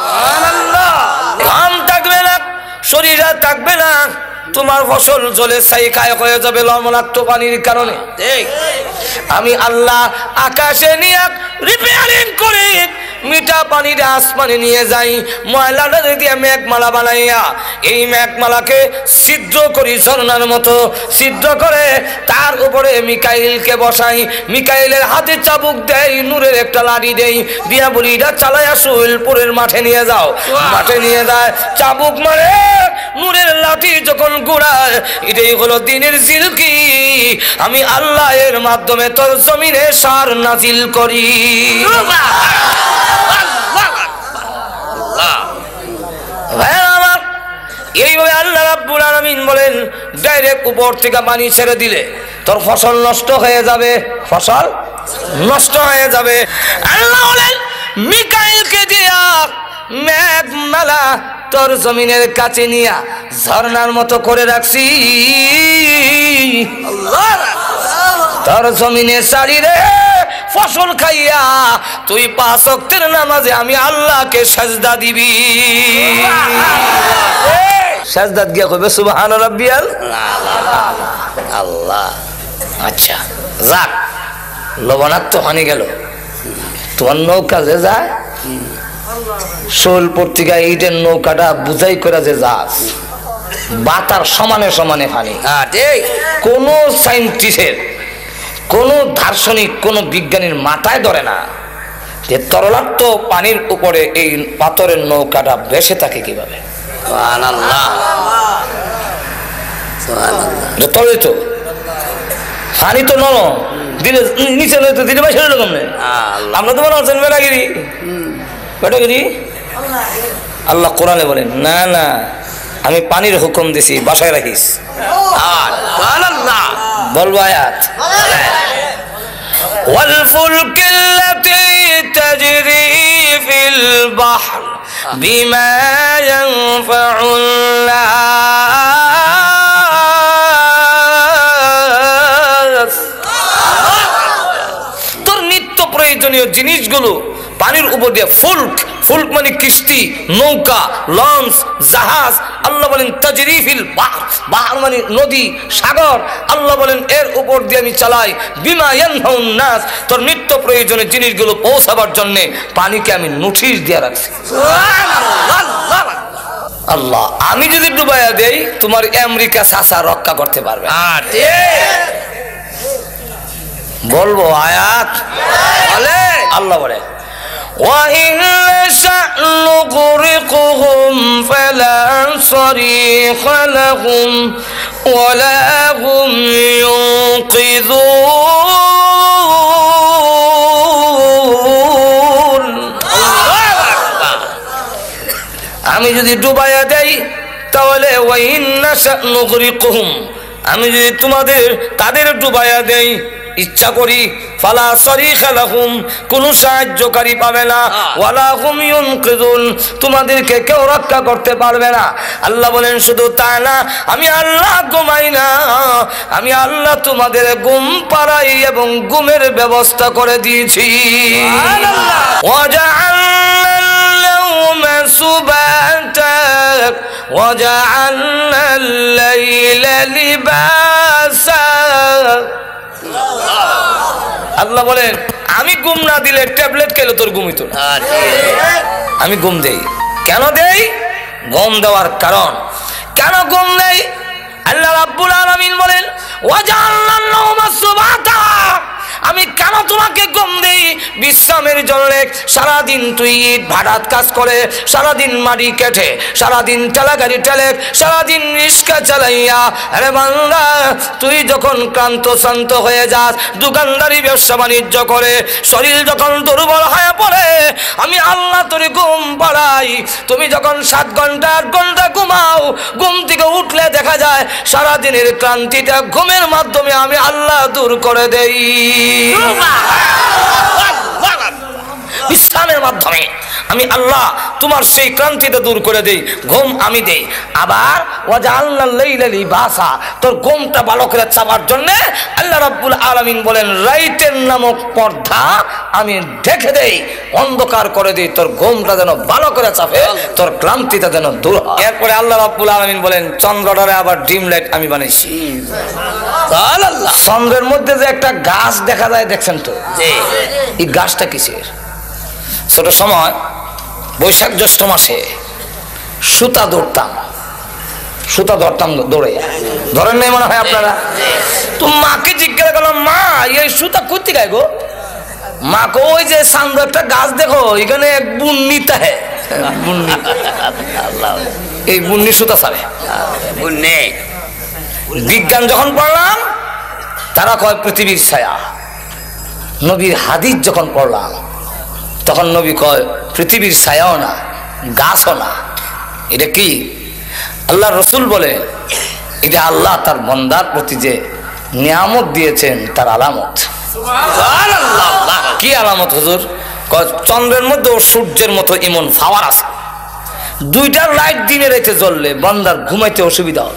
ধান থাকবে না, শরীরে থাকবে না, তোমার ফসল জলে ছাইকায় হয়ে যাবে লবণাক্ত পানির কারণে। আমি আল্লাহ আকাশে নিয়ে রিপেয়ারিং করে মিঠা পানিটা আসমানে নিয়ে যাই, ময়লাটা দিয়ে মেঘমালা বানাইয়া এই মেঘমালাকে ছিদ্র করি, ঝর্ণার মতো ছিদ্র করে তার উপরে মিকাইলকে বসাই, মিকাইলের হাতে চাবুক দেই, নূরের একটা লাঠি দেই, দিয়া বলি এটা চালাইয়া সুহেলপুরের মাঠে নিয়ে যাও। মাঠে নিয়ে যায়, চাবুক মারে, নূরের লাঠি যখন ঘুরায়, এটাই হলো দিনের জিলকি। আমি আল্লাহ এর মাধ্যমে তোর জমিনে সার নাজিল করি। আমার এইভাবে আল্লাহ রাব্বুল আলামিন বলেন, ডাইরেক্ট উপর থেকে পানি ছেড়ে দিলে তোর ফসল নষ্ট হয়ে যাবে, ফসল নষ্ট হয়ে যাবে। আল্লাহ বলেন, মিকাইলকে দিয়া মেঘমালা তোর জমিনের কাছে নিয়া ঝর্ণার মতো করে রাখছি, তোর জমিনে সারি রে ফসল খাইয়া তুই 5 ওয়াক্তের নামাজে আমি আল্লাহকে সাজদা দিবি। সাজদা গিয়া কইবে সুবহান রাব্বিয়াল আল্লাহ। আচ্ছা যাক, লবণাক্ত পানি গেল, তোমার নৌকা যে যায় সোলপুর থেকে ইটের নৌকাটা বুঝাই করে যে যাস, বাতার সমানে সমানে পানি। কোন সাইন্টিস্টের, কোন দার্শনিক, কোন বিজ্ঞানীর মাথায় ধরে না যে তরলাক্ত পানির উপরে এই পাথরের নৌকাটা ভেসে থাকে কিভাবে। তবে তো পানি তো নরম, দিলে নিচে নয় তো দিলে বাইশে এরকম নেই। আমরা তো মনে হচ্ছেন বেটাগিরি, বেটাগিরি। আল্লাহ কোরআনে বলেন, না না আমি পানির হুকুম দিছি, বাসায় রাখিস। বলবো আয়াত, والفلك التي تجري في البحر بما ينفع الناس। তোর নিত্য প্রয়োজনীয় জিনিসগুলো পানির উপর দিয়ে, ফুলক, ফুলক মানে কিস্তি, নৌকা, লঞ্চ, জাহাজ। আল্লাহ বলেন তাজরি ফিল বাহর, বাহর মানে নদী, সাগর। আল্লাহ বলেন এর উপর দিয়ে আমি চালাই, বিমা ইয়ানফাউন নাস, তোর নিত্য প্রয়োজনীয় জিনিসগুলো পৌঁছাবার জন্য পানিকে আমি নোটিশ দিয়ে রাখছি। আল্লাহ, আমি যদি ডুবাইয়া দেই তোমার আমেরিকা চাচা রক্ষা করতে পারবে। বলবো আয়াত, আল্লাহ বলে وَإِن نَّشَأْ نُغْرِقْهُمْ فَلَا صَرِيخَ لَهُمْ وَلَا هُمْ يُنقِذُونَ। আমি যদি ডুবাইয়া দেই তাহলে وَإِن نَّشَأْ نُغْرِقْهُمْ, আমি যদি তাদের ডুবাইয়া দেই ইচ্ছা করি, ফালা সরিখা লাহুম, কোনো সাহায্যকারী পাবে না, ওয়ালা হুম ইউনকিযুন, তোমাদেরকে কেউ রক্ষা করতে পারবে না। আল্লাহ বলেন শুধু তাই না, আমি আল্লাহ ঘুমাই না, আমি আল্লাহ তোমাদের ঘুম পাড়াই এবং ঘুমের ব্যবস্থা করে দিয়েছি। ওয়াজআলনা সুবাতা ওয়াজআলনা লাইলা লিবাসা। আল্লাহ বলেন আমি ঘুম না দিলে ট্যাবলেট খেলে তোর ঘুম হইতো না। আমি ঘুম দেই, কেন দেই? ঘুম দেওয়ার কারণ, কেন ঘুম দেই? আল্লাহ রাব্বুল আলামিন বলেন ওয়াজআলনা নাওমা সুবাতা, আমি কেন তোমাকে ঘুম দেই? বিশ্রামের জন্য সারাদিন তুই ইট ভাড়াত কাজ করে, সারাদিন মাটি কেটে, সারাদিন ঠেলাগাড়ি ঠেলে, সারাদিন রিক্সা চালাইয়া, আরে বান্দা তুই যখন ক্লান্ত শান্ত হয়ে যাস, দোকানদারি ব্যবসা বাণিজ্য করে শরীর যখন দুর্বল হয়ে পড়ে, আমি আল্লাহ তোর ঘুম পাড়াই। তুমি যখন 7 ঘন্টা 8 ঘন্টা ঘুমাও, ঘুম থেকে উঠলে দেখা যায় সারাদিনের ক্লান্তিটা ঘুমের মাধ্যমে আমি আল্লাহ দূর করে দেই। বিশ্রামের মাধ্যমে আমি আল্লাহ তোমার সেই ক্লান্তিটা দূর করে দেই, ঘুম আমি দেই। আবার ওয়াজআলনাল লাইলা লিবাসা, তোর ঘুমটা ভালো করে চাপার জন্য আল্লাহ রাব্বুল আলামিন বলেন রাইতের নামক পর্দা আমি ঢেকে দেই, অন্ধকার করে দেই, তোর ঘুমটা যেন ভালো করে চাপে, তোর ক্লান্তিটা যেন দূর হয়। এরপরে আল্লাহ রাব্বুল আলামিন বলেন চন্দ্রটারে আবার ডিম লাইট আমি বানাইছি। চন্দ্রের মধ্যে যে একটা গাছ দেখা যায় দেখছেন তো, এই গাছটা কিসের? ছোট সময় বৈশাখ জ্যৈষ্ঠ মাসে সুতা ধরতাম দৌড়ে, ধরেন নাই মনে হয় আপনারা? তো মাকে জিজ্ঞাসা করলাম, মা এই সুতা করতে গায় গো? মাকে ওই যে সামনে একটা গাছ দেখো, এখানে এক বুন্নি তাহে, এই বুন্নি সুতা ছাড়ে। বিজ্ঞান যখন পড়লাম তারা কয় পৃথিবীর ছায়া। নবীর হাদিস যখন পড়লাম তখন নবী কয় পৃথিবীর ছায়াও না, গাছও না। এটা কি? আল্লাহ রসুল বলে এটা আল্লাহ তার বান্দার প্রতি যে নিয়ামত দিয়েছেন তার আলামত। কি আলামত হুজুর? চন্দ্রের মধ্যে ও সূর্যের মতো এমন পাওয়ার আছে, 2টা লাইট দিনে রাতে জ্বললে বান্দার ঘুমাইতে অসুবিধা হবে।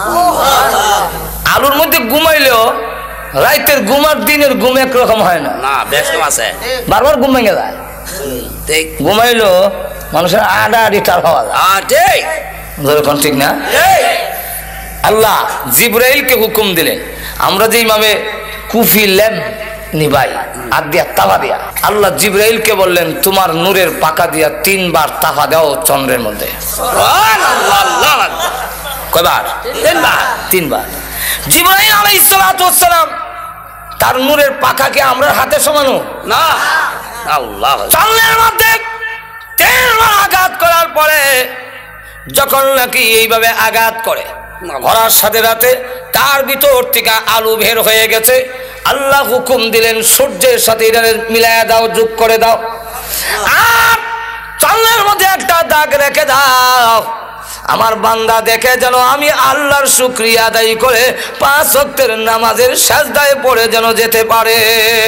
আলুর মধ্যে ঘুমাইলেও রাইতের ঘুম আর দিনের ঘুম একরকম হয় না, বারবার ঘুম ভেঙে যায়। ঘুমাইলো মানুষের আড়াআড়ি টার হওয়া যায়, ঠিক না? আল্লাহ জিবরাইলকে হুকুম দিলেন, আমরা যে ইমামে কুফি ল্যাম্প নিবাই আর দিয়া তাওয়া দিয়া, আল্লাহ জিবরাইলকে বললেন তোমার নূরের পাকা দিয়া 3 বার তাওয়া দাও চন্দ্রের মধ্যে। কয়বার? 3 বার। জিবরাইল আলাইহিস সালাতু ওয়াস সালাম তার নূরের পাখাকে আমরা হাতে সমানো না, আল্লাহ চন্দ্রের মধ্যে 3 বার আঘাত করার পরে যখন নাকি এইভাবে আঘাত করে করার সাথে সাথে তার ভিতর থেকে আলু বের হয়ে গেছে। আল্লাহ হুকুম দিলেন সূর্যের সাথে এটা মিলায়া দাও, যোগ করে দাও, আর চন্দ্রের মধ্যে একটা দাগ রেখে দাও। আমার বান্দা দেখে যেন আমি আল্লাহর শুকরিয়া আদায় করে 5 ওয়াক্তের নামাজের সাজদায় পড়ে যেন যেতে পারে।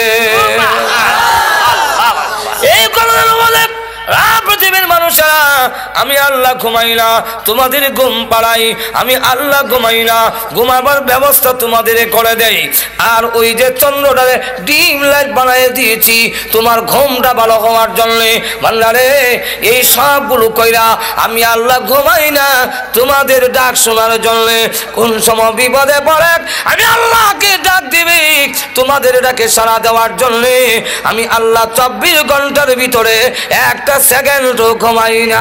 এই কারণে বলে পৃথিবীর মানুষেরা আমি আল্লাহ ঘুমাই না, তোমাদের ঘুম পাড়াই। আমি আল্লাহ ঘুমাই না, ঘুমাবার ব্যবস্থা তোমাদের করে দেই। আর ওই যে চন্দ্রটারে ডিম লাইট বানিয়ে দিয়েছি তোমার ঘুমটা ভালো হওয়ার জন্য। বান্দারে এই সবগুলো কইরা আমি আল্লাহ ঘুমাই না তোমাদের ডাক শোনার জন্য। কোন সময় বিপদে পড়ে আমি আল্লাহকে ডাক দিবি, তোমাদের ডাকে সাড়া দেওয়ার জন্য। আমি আল্লাহ 24 ঘন্টার ভিতরে একটা সেকেন্ডও ঘুমাই না।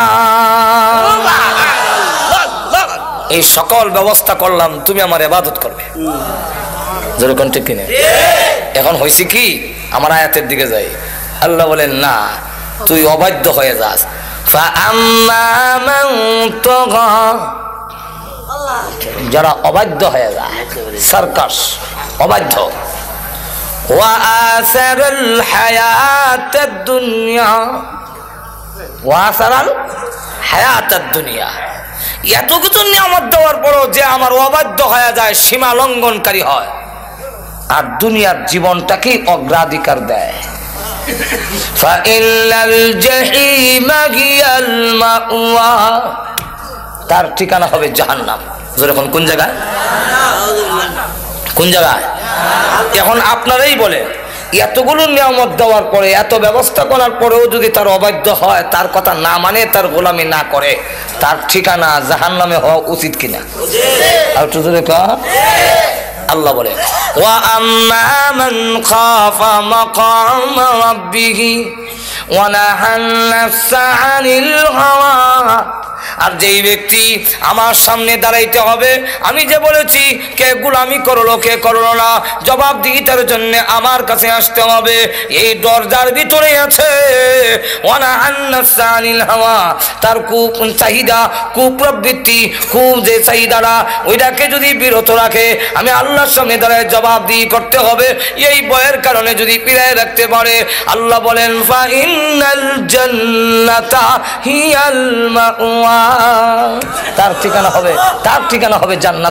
এই সকল ব্যবস্থা করলাম তুমি আমার ইবাদত করবে, যেরকম ঠিক কিনা? এখন হয়েছে কি, আমার আয়াতের দিকে যাই। আল্লাহ বলেন না, তুই অবাধ্য হয়ে যাস। যারা অবাধ্য হয়ে যায়, সার্কাস অবাধ্য, ওয়াসারাল হায়াতাদ দুনিয়া, ওয়াসারাল হায়াতাদ দুনিয়া, এত কিছু নিয়ামত দেওয়ার পরও যে আমার অবাধ্য হয়ে যায়, সীমা লঙ্ঘনকারী হয়, আর দুনিয়ার জীবনটাকে অগ্রাধিকার দেয়। ফাইনাল জাহিমা হিয়াল মাওয়া, তার ঠিকানা হবে জাহান্নাম। যখন কোন জায়গায়? কোন জায়গায়? এখন আপনারাই বলেন, এতগুলো নিয়ামত দেওয়ার পরে, এত ব্যবস্থা করার পরেও যদি তার অবাধ্য হয়, তার কথা না মানে, তার গোলামি না করে, তার ঠিকানা জাহান্নামে হওয়া উচিত কিনা? আর একটু জোরে কর। আল্লাহ বলে ওয়া আম্মা মান খাফা মাকাম রাব্বিহি ওয়া নাহান নাফসা আনিল হাওয়া, আর যেই ব্যক্তি আমার সামনে দাঁড়াইতে হবে, আমি যে বলেছি কে গোলামি করলো কে করলো না, জবাবদিহিতার জন্য আমার কাছে আসতে হবে, এই দরজার ভিতরে আছে ওয়ানা আন্নাসানিল হাওয়া, তার চাহিদা কুপ্রবৃত্তি খুব যে চাহিদাটা ওইটাকে যদি বিরত রাখে আমি আল্লাহর সামনে দাঁড়ায় জবাবদিহি করতে হবে। এই ভয়ের কারণে যদি পিরায় রাখতে পারে, আল্লাহ বলেন ফা ইন্নাল জান্নাতা হিয়াল মাওয়া, তার ঠিকানা হবে জান্নাত।